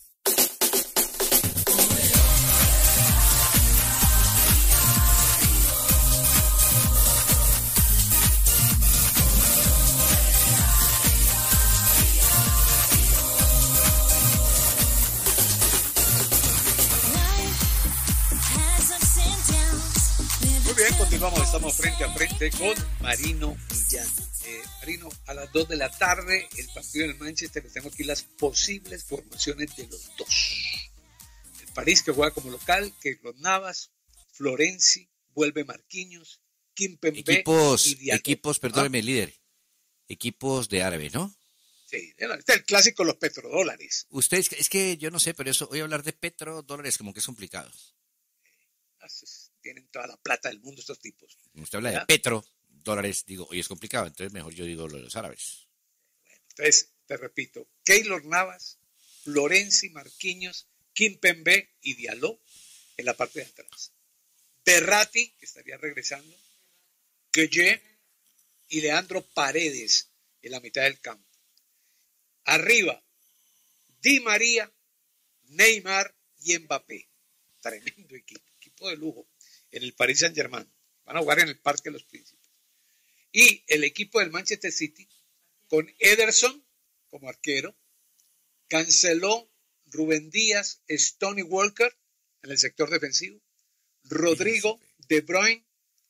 Muy bien, continuamos, estamos frente a frente con Marino Millán. Eh, Marino, a las dos de la tarde, el partido del Manchester, les tengo aquí las posibles formaciones de los dos. El París, que juega como local, que los Navas, Florenzi, vuelve Marquinhos, Kimpembe Equipos, y Diallo. equipos, perdóneme, ¿Ah? líder. Equipos de árabes, ¿no? Sí, este es el clásico, los petrodólares. Ustedes, es que yo no sé, pero eso, hoy hablar de petrodólares como que es complicado. Tienen toda la plata del mundo estos tipos. Usted habla ¿Ya? de petro, dólares, digo, hoy es complicado, entonces mejor yo digo lo de los árabes. Bueno, entonces, te repito, Keylor Navas, Florenzi, Marquinhos, Kimpembe y Diallo en la parte de atrás. Berratti, que estaría regresando, Gueye y Leandro Paredes en la mitad del campo. Arriba, Di María, Neymar y Mbappé. Tremendo equipo, equipo de lujo en el Paris Saint-Germain. Van a jugar en el Parque de los Príncipes. Y el equipo del Manchester City con Ederson como arquero, Canceló, Rubén Díaz, Stoney Walker en el sector defensivo, Rodrigo, De Bruyne,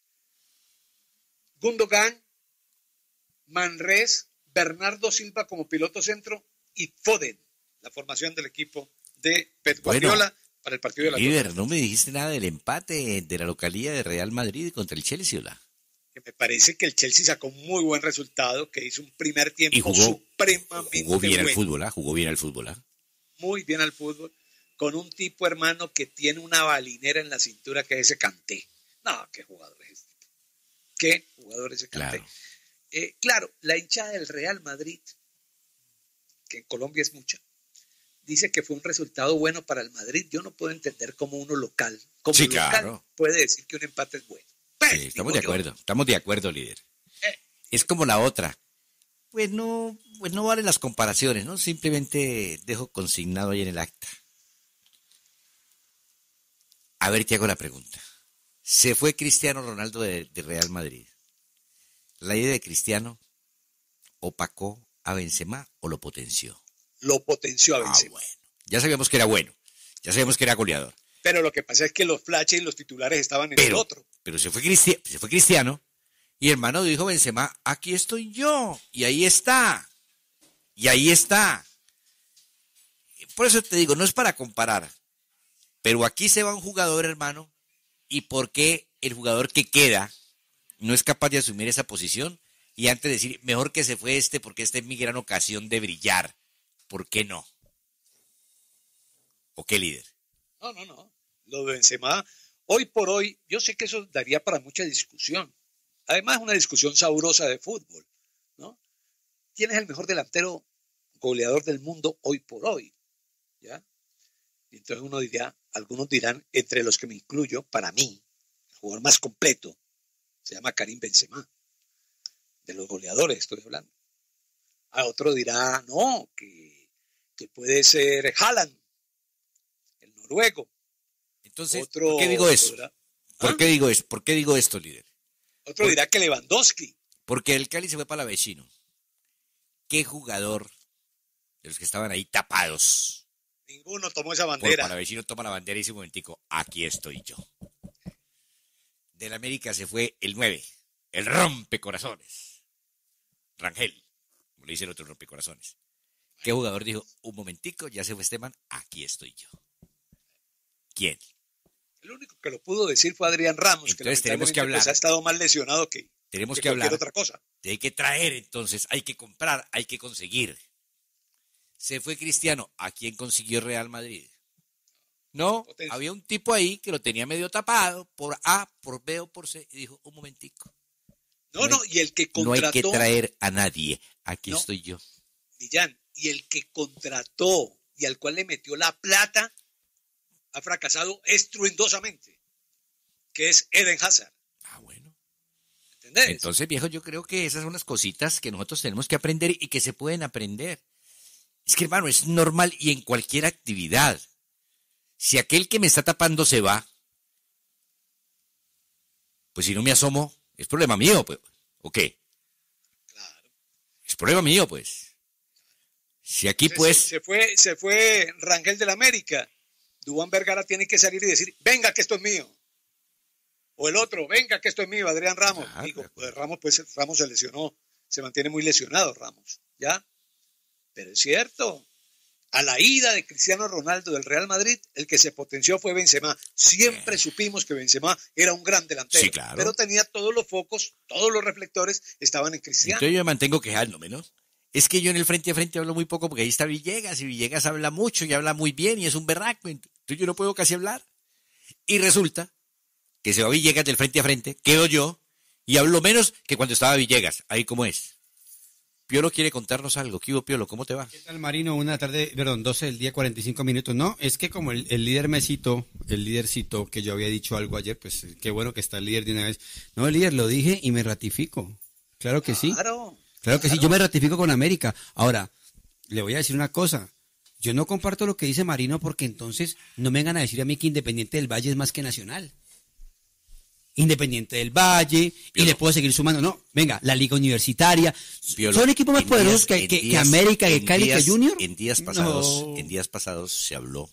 Gundogan, Manrés, Bernardo Silva como piloto centro y Foden, la formación del equipo de Pep Guardiola. Bueno, para el partido de la líder, Copa. no me dijiste nada del empate de la localía de Real Madrid contra el Chelsea, ¿o la? Que me parece que el Chelsea sacó un muy buen resultado, que hizo un primer tiempo y jugó, supremamente jugó bien bueno. al fútbol, ¿eh? Jugó bien al fútbol, ¿eh? Muy bien al fútbol, con un tipo, hermano, que tiene una balinera en la cintura que es ese Kanté. No, qué jugador es este. Qué jugador es ese Kanté. Claro. Eh, claro, la hinchada del Real Madrid, que en Colombia es mucha, dice que fue un resultado bueno para el Madrid. Yo no puedo entender cómo uno local, como sí, local, claro. puede decir que un empate es bueno. Pues, sí, estamos de acuerdo, yo. estamos de acuerdo, líder. Eh, es como la otra. Pues no, pues no valen las comparaciones, ¿no? Simplemente dejo consignado ahí en el acta. A ver, te hago la pregunta. Se fue Cristiano Ronaldo de, de Real Madrid. ¿La idea de Cristiano opacó a Benzema o lo potenció? Lo potenció a Benzema. Ah, bueno. Ya sabíamos que era bueno, ya sabíamos que era goleador. Pero lo que pasa es que los flashes y los titulares estaban en pero, el otro. Pero se fue, Cristi se fue Cristiano y hermano dijo Benzema, aquí estoy yo. Y ahí está. Y ahí está. Por eso te digo, no es para comparar. Pero aquí se va un jugador, hermano. ¿Y por qué el jugador que queda no es capaz de asumir esa posición? Y antes de decir, mejor que se fue este porque esta es mi gran ocasión de brillar. ¿Por qué no? ¿O qué, líder? No, no, no. Lo de Benzema, hoy por hoy, yo sé que eso daría para mucha discusión. además una discusión sabrosa de fútbol, ¿no? ¿Quién es el mejor delantero goleador del mundo hoy por hoy? ¿Ya? Y entonces uno dirá, algunos dirán, entre los que me incluyo, para mí, el jugador más completo se llama Karim Benzema. De los goleadores estoy hablando. A otro dirá, no, que, que puede ser Haaland, el noruego. Entonces, otro, ¿por qué digo eso? Dirá, ¿Por ¿ah? qué digo eso? ¿Por qué digo esto, líder? Otro dirá que Lewandowski. Porque el Cali se fue para la vecino. ¿Qué jugador de los que estaban ahí tapados? Ninguno tomó esa Por bandera. para vecino toma la bandera y dice un momentico, aquí estoy yo. Del América se fue el nueve, el rompecorazones. Rangel, como le dice el otro rompecorazones. ¿Qué jugador dijo, un momentico, ya se fue Esteban, aquí estoy yo? ¿Quién? El único que lo pudo decir fue Adrián Ramos, Entonces que tenemos que hablar. Pues, ha estado más lesionado que, Tenemos que que cualquier hablar. otra cosa. Hay que traer, entonces, hay que comprar, hay que conseguir. Se fue Cristiano, ¿a quién consiguió Real Madrid? No, Potencia. Había un tipo ahí que lo tenía medio tapado por A, por B o por C, y dijo, un momentico. No, no, no y el que contrató... No hay que traer a nadie, aquí no, estoy yo. Millán, y el que contrató y al cual le metió la plata, ha fracasado estruendosamente, que es Eden Hazard. Ah, bueno. ¿Entendés? Entonces, viejo, yo creo que esas son las cositas que nosotros tenemos que aprender y que se pueden aprender. Es que, hermano, es normal y en cualquier actividad. Si aquel que me está tapando se va, pues si no me asomo, es problema mío, pues. ¿O qué? Claro. Es problema mío, pues. Si aquí, se, pues... Se, se, fue, se fue Rangel del América. Duván Vergara tiene que salir y decir, venga, que esto es mío. O el otro, venga, que esto es mío, Adrián Ramos. Ah, Digo, pues Ramos, pues Ramos se lesionó. Se mantiene muy lesionado, Ramos. ¿Ya? Pero es cierto. A la ida de Cristiano Ronaldo del Real Madrid, el que se potenció fue Benzema. Siempre supimos que Benzema era un gran delantero. Sí, claro. Pero tenía todos los focos, todos los reflectores estaban en Cristiano. Entonces yo me mantengo quejándome, ¿no? Es que yo en el frente a frente hablo muy poco porque ahí está Villegas y Villegas habla mucho y habla muy bien y es un berraco. Entonces yo no puedo casi hablar. Y resulta que se va Villegas del frente a frente, quedo yo y hablo menos que cuando estaba Villegas. Ahí como es. Piolo quiere contarnos algo. ¿Qué hubo, Piolo? ¿Cómo te va? ¿Qué tal, Marino? Una tarde, perdón, doce del día, cuarenta y cinco minutos. No, es que como el, el líder me citó, el líder citó que yo había dicho algo ayer, pues qué bueno que está el líder de una vez. No, el líder, lo dije y me ratifico. Claro que sí. Claro. Claro que sí, yo me ratifico con América. Ahora, le voy a decir una cosa. Yo no comparto lo que dice Marino porque entonces no me vengan a decir a mí que Independiente del Valle es más que Nacional. Independiente del Valle, Piolo. Y le puedo seguir sumando. No, venga, la Liga Universitaria. Piolo, ¿Son equipos más poderosos días, que, que, días, que América, que Cali, que Junior? En días pasados, no. en días pasados se habló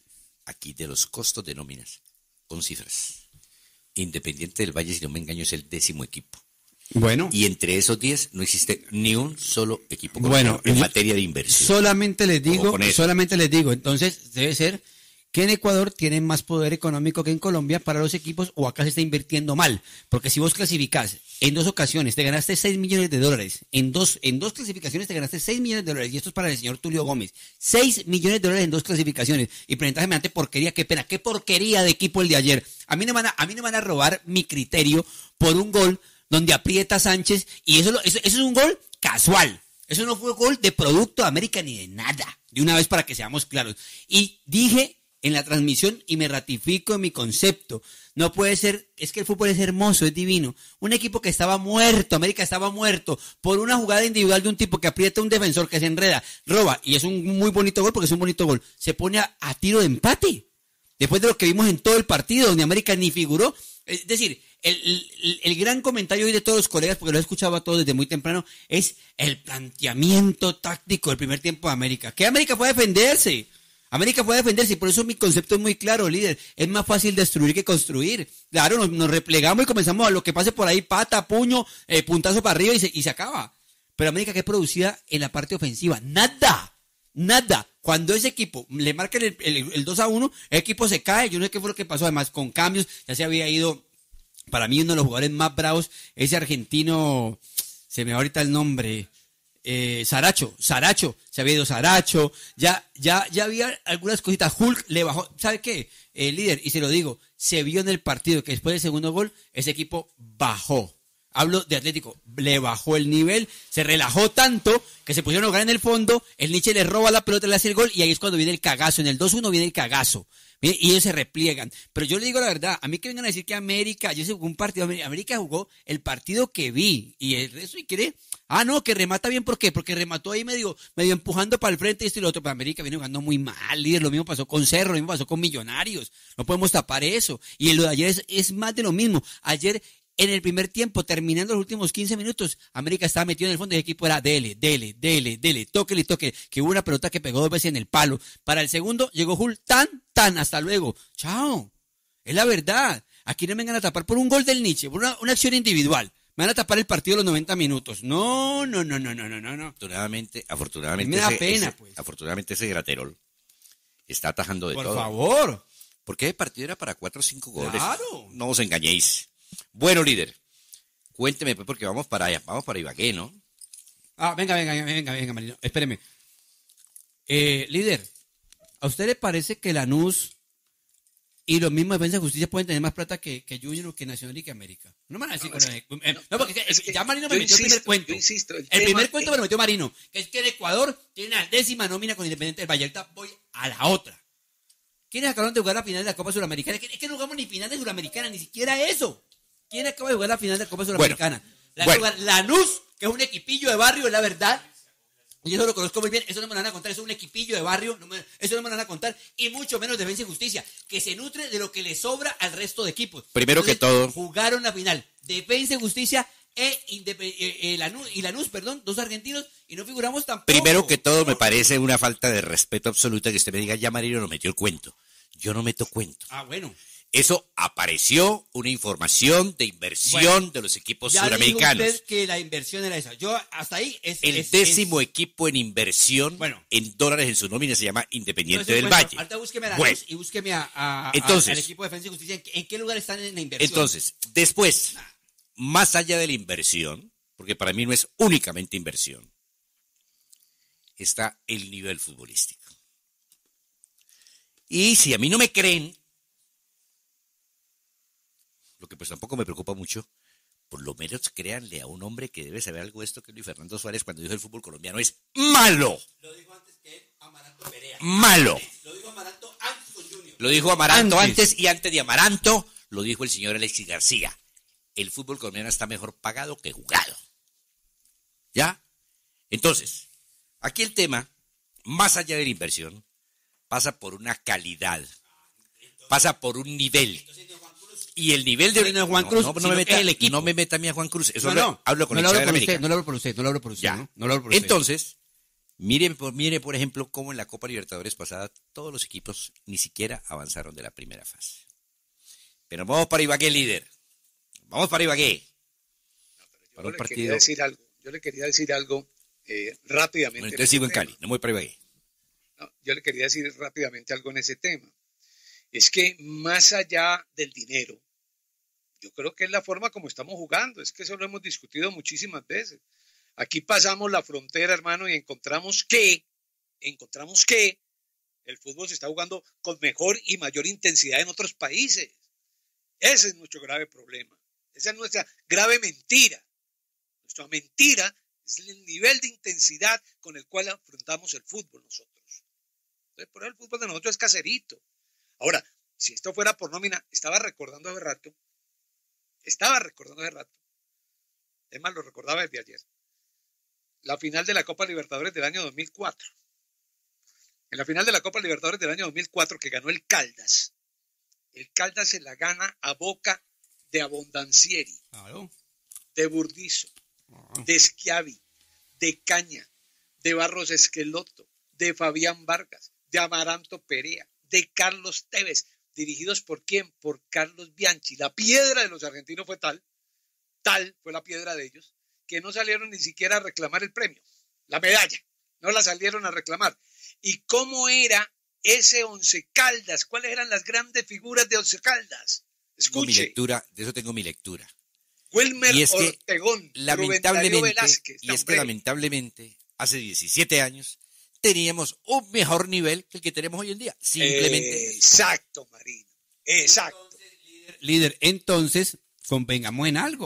aquí de los costos de nóminas con cifras. Independiente del Valle, si no me engaño, es el décimo equipo. Bueno. Y entre esos diez no existe ni un solo equipo bueno, en materia de inversión. Solamente les digo, solamente les digo, entonces debe ser que en Ecuador tienen más poder económico que en Colombia para los equipos, o acá se está invirtiendo mal. Porque si vos clasificás en dos ocasiones, te ganaste seis millones de dólares. En dos, en dos clasificaciones te ganaste seis millones de dólares. Y esto es para el señor Tulio Gómez. seis millones de dólares en dos clasificaciones. Y presentaje mediante porquería, qué pena, qué porquería de equipo el de ayer. A mí no me van a, a mí no me van a robar mi criterio por un gol donde aprieta Sánchez. Y eso, eso, eso es un gol casual. Eso no fue gol de producto de América ni de nada. De una vez para que seamos claros. Y dije en la transmisión y me ratifico en mi concepto. No puede ser, es que el fútbol es hermoso, es divino. Un equipo que estaba muerto, América estaba muerto, por una jugada individual de un tipo que aprieta a un defensor, que se enreda, roba, y es un muy bonito gol porque es un bonito gol. Se pone a, a tiro de empate. Después de lo que vimos en todo el partido, donde América ni figuró. Es decir, el, el, el gran comentario hoy de todos los colegas, porque lo he escuchado a todos desde muy temprano, es el planteamiento táctico del primer tiempo de América. ¿Qué América puede defenderse? América puede defenderse y por eso mi concepto es muy claro, líder. Es más fácil destruir que construir. Claro, nos, nos replegamos y comenzamos a lo que pase por ahí, pata, puño, eh, puntazo para arriba y se, y se acaba. Pero América, ¿qué producía en la parte ofensiva? Nada, nada. Cuando ese equipo le marca el, el, el dos a uno, el equipo se cae. Yo no sé qué fue lo que pasó, además con cambios. Ya se había ido, para mí uno de los jugadores más bravos, ese argentino, se me va ahorita el nombre... Eh, Saracho, Saracho, se había ido Saracho, ya, ya, ya había algunas cositas. Hulk le bajó, ¿sabe qué? El líder, y se lo digo, se vio en el partido que después del segundo gol, ese equipo bajó, Hablo de Atlético, le bajó el nivel, se relajó tanto que se pusieron a jugar en el fondo, el Nietzsche le roba la pelota, le hace el gol y ahí es cuando viene el cagazo, en el dos uno viene el cagazo. Y ellos se repliegan. Pero yo le digo la verdad, a mí que vengan a decir que América, yo sé jugó un partido, América jugó el partido que vi, y el resto, y quiere, ah, no, que remata bien, ¿por qué? Porque remató ahí medio, medio empujando para el frente, esto y lo otro, pero América viene jugando muy mal, líder, lo mismo pasó con Cerro, lo mismo pasó con Millonarios, no podemos tapar eso, y lo de ayer es, es más de lo mismo, ayer, en el primer tiempo, terminando los últimos quince minutos, América estaba metido en el fondo y el equipo era dele, dele, dele, dele, tóquele, toque, que hubo una pelota que pegó dos veces en el palo. Para el segundo llegó Hull tan, tan, hasta luego. Chao. Es la verdad. Aquí no me vengan a tapar por un gol del Nietzsche, por una, una acción individual. Me van a tapar el partido de los noventa minutos. No, no, no, no, no, no, no. Afortunadamente, afortunadamente. Me da ese, pena, ese, pues. Afortunadamente ese Graterol está atajando de por todo. Por favor. Porque el partido era para cuatro o cinco goles. Claro. No os engañéis. Bueno, líder, cuénteme pues porque vamos para allá, vamos para Ibagué, ¿no? Ah, venga, venga, venga, venga, Marino, espéreme. Eh, líder, ¿a usted le parece que Lanús y los mismos Defensa y Justicia pueden tener más plata que, que Junior o que Nacional y que América? No me van a decir No, con es el- que- eh, no, porque es que ya Marino me yo metió el primer insisto, cuento. yo insisto, el el tema primer cuento es- me lo metió Marino, que es que el Ecuador tiene la décima nómina con Independiente del Valle. Ahorita voy a la otra. ¿Quiénes acabaron de jugar la final de la Copa Suramericana? Es que, es que no jugamos ni final de Suramericana, ni siquiera eso. ¿Quién acaba de jugar la final de la Copa Suramericana? La bueno. juega Lanús, que es un equipillo de barrio, es la verdad. Y eso lo conozco muy bien, eso no me lo van a contar, eso es un equipillo de barrio, no me- eso no me lo van a contar, y mucho menos Defensa y Justicia, que se nutre de lo que le sobra al resto de equipos. Primero que todo- Jugaron la final, Defensa y Justicia e Indepe- eh, eh, Lanús, y Lanús, perdón, dos argentinos, y no figuramos tampoco. Primero que todo, me parece una falta de respeto absoluta que usted me diga, ya Marino nos metió el cuento. Yo no meto cuento. Ah, bueno. Eso apareció una información de inversión Bueno, de los equipos Ya dijo suramericanos. usted que la inversión era esa. Yo hasta ahí es El es- décimo es- equipo en inversión en dólares en su nómina se llama Independiente Entonces, del bueno, Valle. Ahorita búsqueme a Lanús Bueno, y búsqueme a, a- a- Entonces- al equipo de Defensa y Justicia. ¿En qué, en qué lugar están en la inversión? entonces, después, más allá de la inversión, porque para mí no es únicamente inversión, está el nivel futbolístico. Y si a mí no me creen, lo que pues tampoco me preocupa mucho, por lo menos créanle a un hombre que debe saber algo de esto, que Luis Fernando Suárez cuando dijo el fútbol colombiano es malo. Lo dijo antes que él, Amaranto Perea. Malo. Lo dijo Amaranto antes con Junior. Lo dijo Amaranto Antes. antes. y antes de Amaranto lo dijo el señor Alexis García. El fútbol colombiano está mejor pagado que jugado. ¿Ya? Entonces, aquí el tema, más allá de la inversión, pasa por una calidad, pasa por un nivel. Y el nivel de No es Juan Cruz, no, no, no sino me que meta, es el equipo. no me meta a mí a Juan Cruz. Eso No, hablo, no, hablo con no el lo hablo hinchada de por América. usted, no lo hablo por usted, no lo hablo por usted, Ya. ¿no? No lo hablo por usted. Entonces, mire, por- mire, por ejemplo, cómo en la Copa Libertadores pasada todos los equipos ni siquiera avanzaron de la primera fase. Pero vamos para Ibagué, líder. Vamos para Ibagué. Para Yo un le quería partido. decir algo, yo le quería decir algo eh, rápidamente. Bueno, en entonces ese sigo en tema. Cali, no me voy para Ibagué. No, yo le quería decir rápidamente algo en ese tema. Es que más allá del dinero, yo creo que es la forma como estamos jugando, es que eso lo hemos discutido muchísimas veces. Aquí pasamos la frontera, hermano, y encontramos que, encontramos que el fútbol se está jugando con mejor y mayor intensidad en otros países. Ese es nuestro grave problema. Esa es nuestra grave mentira. Nuestra mentira es el nivel de intensidad con el cual afrontamos el fútbol nosotros. Entonces, por eso el fútbol de nosotros es caserito. Ahora, si esto fuera por nómina, estaba recordando hace rato, estaba recordando hace rato, es más, lo recordaba desde ayer, la final de la Copa Libertadores del año dos mil cuatro. En la final de la Copa Libertadores del año dos mil cuatro, que ganó el Caldas, el Caldas se la gana a boca de Abondancieri, Claro. de Burdizo, de Schiavi, de Caña, de Barros Esqueloto, de Fabián Vargas, de Amaranto Perea, de Carlos Tevez, dirigidos por quién? Por Carlos Bianchi. La piedra de los argentinos fue tal, tal fue la piedra de ellos, que no salieron ni siquiera a reclamar el premio, la medalla, no la salieron a reclamar. ¿Y cómo era ese Once Caldas? ¿Cuáles eran las grandes figuras de Once Caldas? Tengo mi Escuche, lectura, de eso tengo mi lectura. Wilmer Y es que, Ortegón, Rubén Darío lamentablemente, Velázquez, y es que hombre. lamentablemente, hace diecisiete años, teníamos un mejor nivel que el que tenemos hoy en día. Simplemente. Exacto, Marino. Exacto. Líder, entonces, convengamos en algo.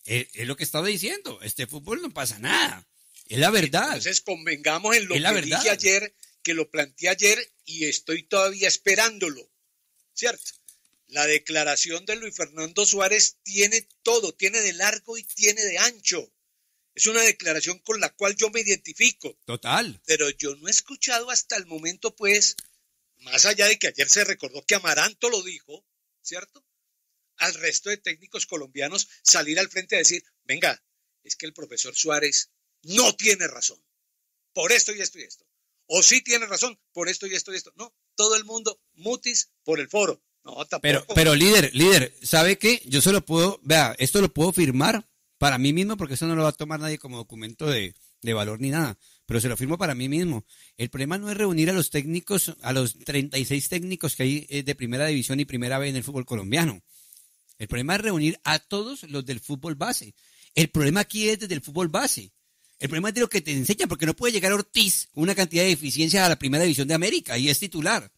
Es, es lo que estaba diciendo. Este fútbol no pasa nada. Es la verdad. Entonces convengamos en lo es la que verdad. dije ayer, que lo planteé ayer y estoy todavía esperándolo. ¿Cierto? La declaración de Luis Fernando Suárez tiene todo, tiene de largo y tiene de ancho. Es una declaración con la cual yo me identifico. Total. Pero yo no he escuchado hasta el momento, pues, más allá de que ayer se recordó que Amaranto lo dijo, ¿cierto? Al resto de técnicos colombianos salir al frente a decir, venga, es que el profesor Suárez no tiene razón. Por esto y esto y esto. O sí tiene razón, por esto y esto y esto. No, todo el mundo mutis por el foro. No, tampoco. Pero, pero líder, líder, ¿sabe qué? Yo se lo puedo, vea, esto lo puedo firmar para mí mismo, porque eso no lo va a tomar nadie como documento de, de valor ni nada, pero se lo firmo para mí mismo. El problema no es reunir a los técnicos, a los treinta y seis técnicos que hay de primera división y primera B en el fútbol colombiano. El problema es reunir a todos los del fútbol base. El problema aquí es desde el fútbol base. El problema es de lo que te enseñan, porque no puede llegar Ortiz con una cantidad de deficiencias a la primera división de América y es titular.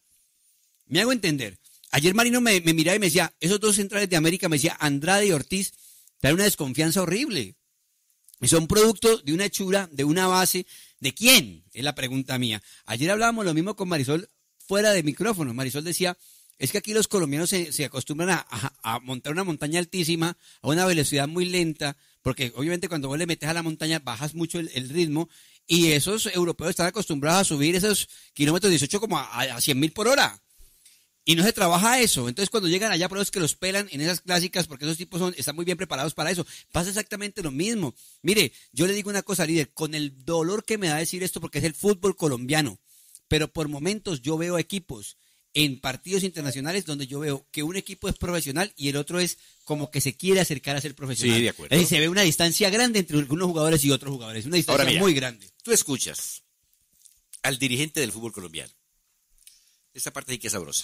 Me hago entender. Ayer Marino me, me miraba y me decía, esos dos centrales de América, me decía, Andrade y Ortiz, traen una desconfianza horrible. Y son producto de una hechura, de una base. ¿De quién? Es la pregunta mía. Ayer hablábamos lo mismo con Marisol fuera de micrófono. Marisol decía, es que aquí los colombianos se, se acostumbran a, a, a montar una montaña altísima, a una velocidad muy lenta, porque obviamente cuando vos le metes a la montaña bajas mucho el, el ritmo, y esos europeos están acostumbrados a subir esos kilómetros dieciocho como a, a cien mil por hora. Y no se trabaja eso. Entonces cuando llegan allá, por eso es que los pelan en esas clásicas, porque esos tipos son, están muy bien preparados para eso. Pasa exactamente lo mismo. Mire, yo le digo una cosa, líder, con el dolor que me da decir esto, porque es el fútbol colombiano, pero por momentos yo veo equipos en partidos internacionales donde yo veo que un equipo es profesional y el otro es como que se quiere acercar a ser profesional. Sí, de acuerdo. Es decir, se ve una distancia grande entre unos jugadores y otros jugadores, una distancia Ahora, mira, muy grande. Tú escuchas al dirigente del fútbol colombiano. Esta parte sí que es sabrosa.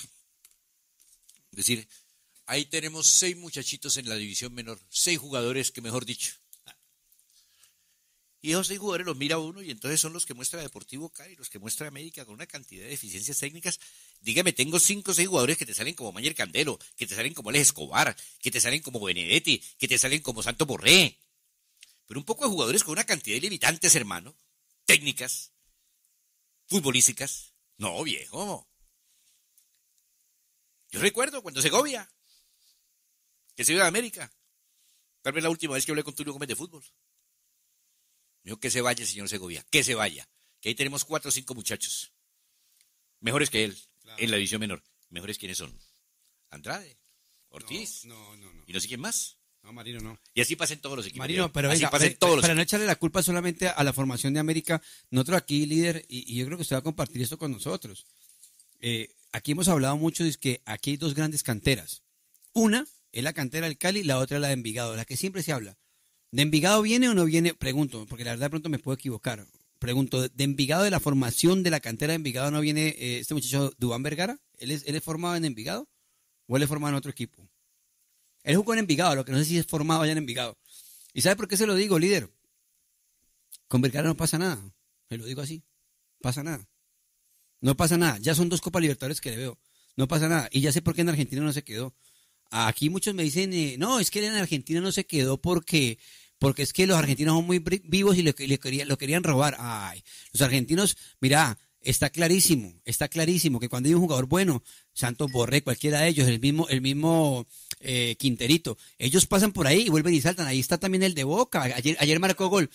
Es decir, ahí tenemos seis muchachitos en la división menor, seis jugadores que mejor dicho. Y esos seis jugadores los mira uno y entonces son los que muestra Deportivo Cali, los que muestra América con una cantidad de deficiencias técnicas. Dígame, tengo cinco o seis jugadores que te salen como Mayer Candelo, que te salen como Alex Escobar, que te salen como Benedetti, que te salen como Santo Borré. Pero un poco de jugadores con una cantidad de limitantes, hermano, técnicas, futbolísticas. No, viejo. Yo recuerdo cuando Segovia, que se iba a América, tal vez la última vez que hablé con Tulio Gómez de fútbol. Me dijo que se vaya el señor Segovia, que se vaya. Que ahí tenemos cuatro o cinco muchachos, mejores que él, claro, en la división menor. ¿Mejores quiénes son? Andrade, Ortiz, no, no, no, no. Y no sé quién más. No, Marino, no. Y así pasan todos los equipos. Marino, pero así venga, pasan para, todos los para equipos. no echarle la culpa solamente a la formación de América, nosotros aquí, líder, y, y yo creo que usted va a compartir esto con nosotros. Eh, aquí hemos hablado mucho de que aquí hay dos grandes canteras. Una es la cantera del Cali, la otra es la de Envigado, la que siempre se habla. ¿De Envigado viene o no viene? Pregunto, porque la verdad de pronto me puedo equivocar. Pregunto, ¿de Envigado, de la formación de la cantera de Envigado, no viene eh, este muchacho Duván Vergara? ¿Él es, ¿Él es formado en Envigado o él es formado en otro equipo? Él jugó en Envigado, lo que no sé si es formado allá en Envigado. ¿Y sabe por qué se lo digo, líder? Con Vergara no pasa nada. Se lo digo así. Pasa nada. No pasa nada. Ya son dos Copas Libertadores que le veo. No pasa nada. Y ya sé por qué en Argentina no se quedó. Aquí muchos me dicen, eh, no, es que en Argentina no se quedó porque, porque es que los argentinos son muy vivos y le, le querían, lo querían robar. Ay, los argentinos, mira, está clarísimo, está clarísimo que cuando hay un jugador bueno, Santos Borré, cualquiera de ellos, el mismo, el mismo eh, Quinterito, ellos pasan por ahí y vuelven y saltan. Ahí está también el de Boca. Ayer, ayer marcó gol.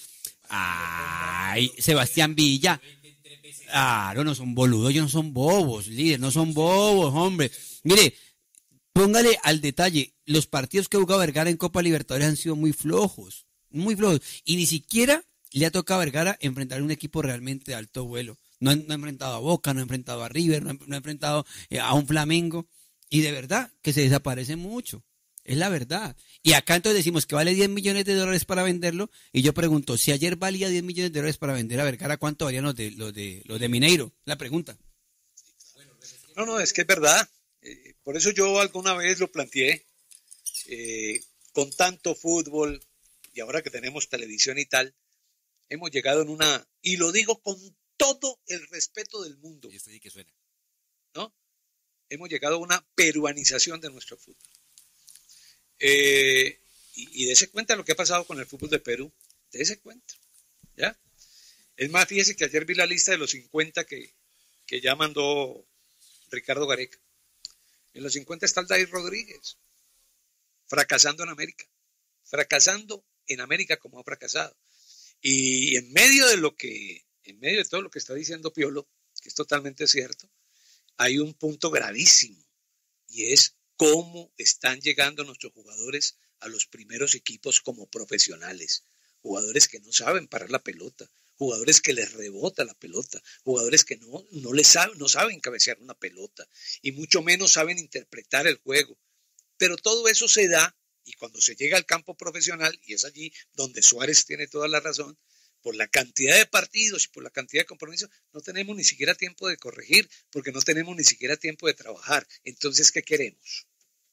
Ay, Sebastián Villa. Claro, no son boludos, ellos no son bobos, líder, no son bobos, hombre. Mire, póngale al detalle, los partidos que ha jugado Vergara en Copa Libertadores han sido muy flojos, muy flojos. Y ni siquiera le ha tocado a Vergara enfrentar un equipo realmente de alto vuelo. No ha, no ha enfrentado a Boca, no ha enfrentado a River, no ha, no ha enfrentado eh, a un Flamengo. Y de verdad que se desaparece mucho. Es la verdad. Y acá entonces decimos que vale diez millones de dólares para venderlo. Y yo pregunto, si ayer valía diez millones de dólares para vender a Vergara, ¿cuánto valían los de, los de, los de Mineiro? La pregunta. No, no, es que es verdad. Eh, por eso yo alguna vez lo planteé. Eh, con tanto fútbol y ahora que tenemos televisión y tal, hemos llegado en una, y lo digo con todo el respeto del mundo. Y esto sí que suena. ¿No? Hemos llegado a una peruanización de nuestro fútbol. Eh, y, y dése cuenta de lo que ha pasado con el fútbol de Perú. Dése cuenta. ¿Ya? Es más, fíjese que ayer vi la lista de los cincuenta que, que ya mandó Ricardo Gareca. En los cincuenta está el David Rodríguez, fracasando en América. Fracasando en América como ha fracasado. Y en medio de lo que, en medio de todo lo que está diciendo Piolo, que es totalmente cierto, hay un punto gravísimo, y es cómo están llegando nuestros jugadores a los primeros equipos como profesionales. Jugadores que no saben parar la pelota, jugadores que les rebota la pelota, jugadores que no, no, les saben, no saben cabecear una pelota, y mucho menos saben interpretar el juego. Pero todo eso se da, y cuando se llega al campo profesional, y es allí donde Suárez tiene toda la razón, por la cantidad de partidos y por la cantidad de compromisos, no tenemos ni siquiera tiempo de corregir, porque no tenemos ni siquiera tiempo de trabajar. Entonces, ¿qué queremos?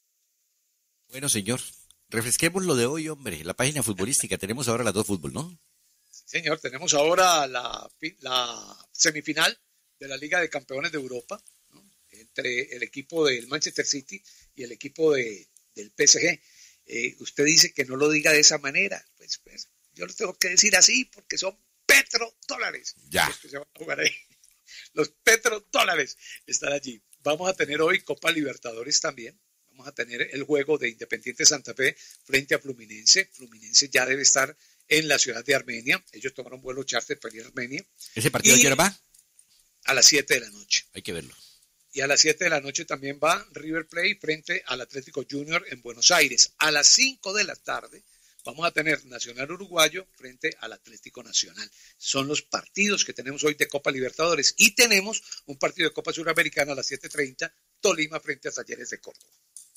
Bueno, señor, refresquemos lo de hoy, hombre. La página futbolística, tenemos ahora las dos fútbol, ¿no? Sí, señor, tenemos ahora la, la semifinal de la Liga de Campeones de Europa, ¿no? Entre el equipo del Manchester City y el equipo de, del P S G. Eh, usted dice que no lo diga de esa manera, pues, pues yo lo tengo que decir así porque son petrodólares. Ya. Los que se van a jugar ahí. Los petrodólares están allí. Vamos a tener hoy Copa Libertadores también. Vamos a tener el juego de Independiente Santa Fe frente a Fluminense. Fluminense ya debe estar en la ciudad de Armenia. Ellos tomaron vuelo charter para ir a Armenia. ¿Ese partido a qué hora va? A las siete de la noche. Hay que verlo. Y a las siete de la noche también va River Plate frente al Atlético Junior en Buenos Aires. A las cinco de la tarde vamos a tener Nacional Uruguayo frente al Atlético Nacional. Son los partidos que tenemos hoy de Copa Libertadores. Y tenemos un partido de Copa Suramericana a las siete treinta, Tolima frente a Talleres de Córdoba.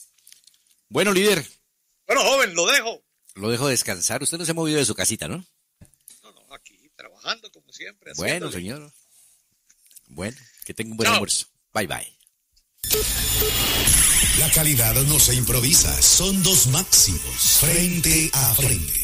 Bueno, líder. Bueno, joven, lo dejo. Lo dejo descansar. Usted no se ha movido de su casita, ¿no? No, no, aquí trabajando como siempre. Bueno, haciéndole. señor. Bueno, que tenga un buen Chao. almuerzo. Bye, bye. La calidad no se improvisa, son dos máximos, frente a frente.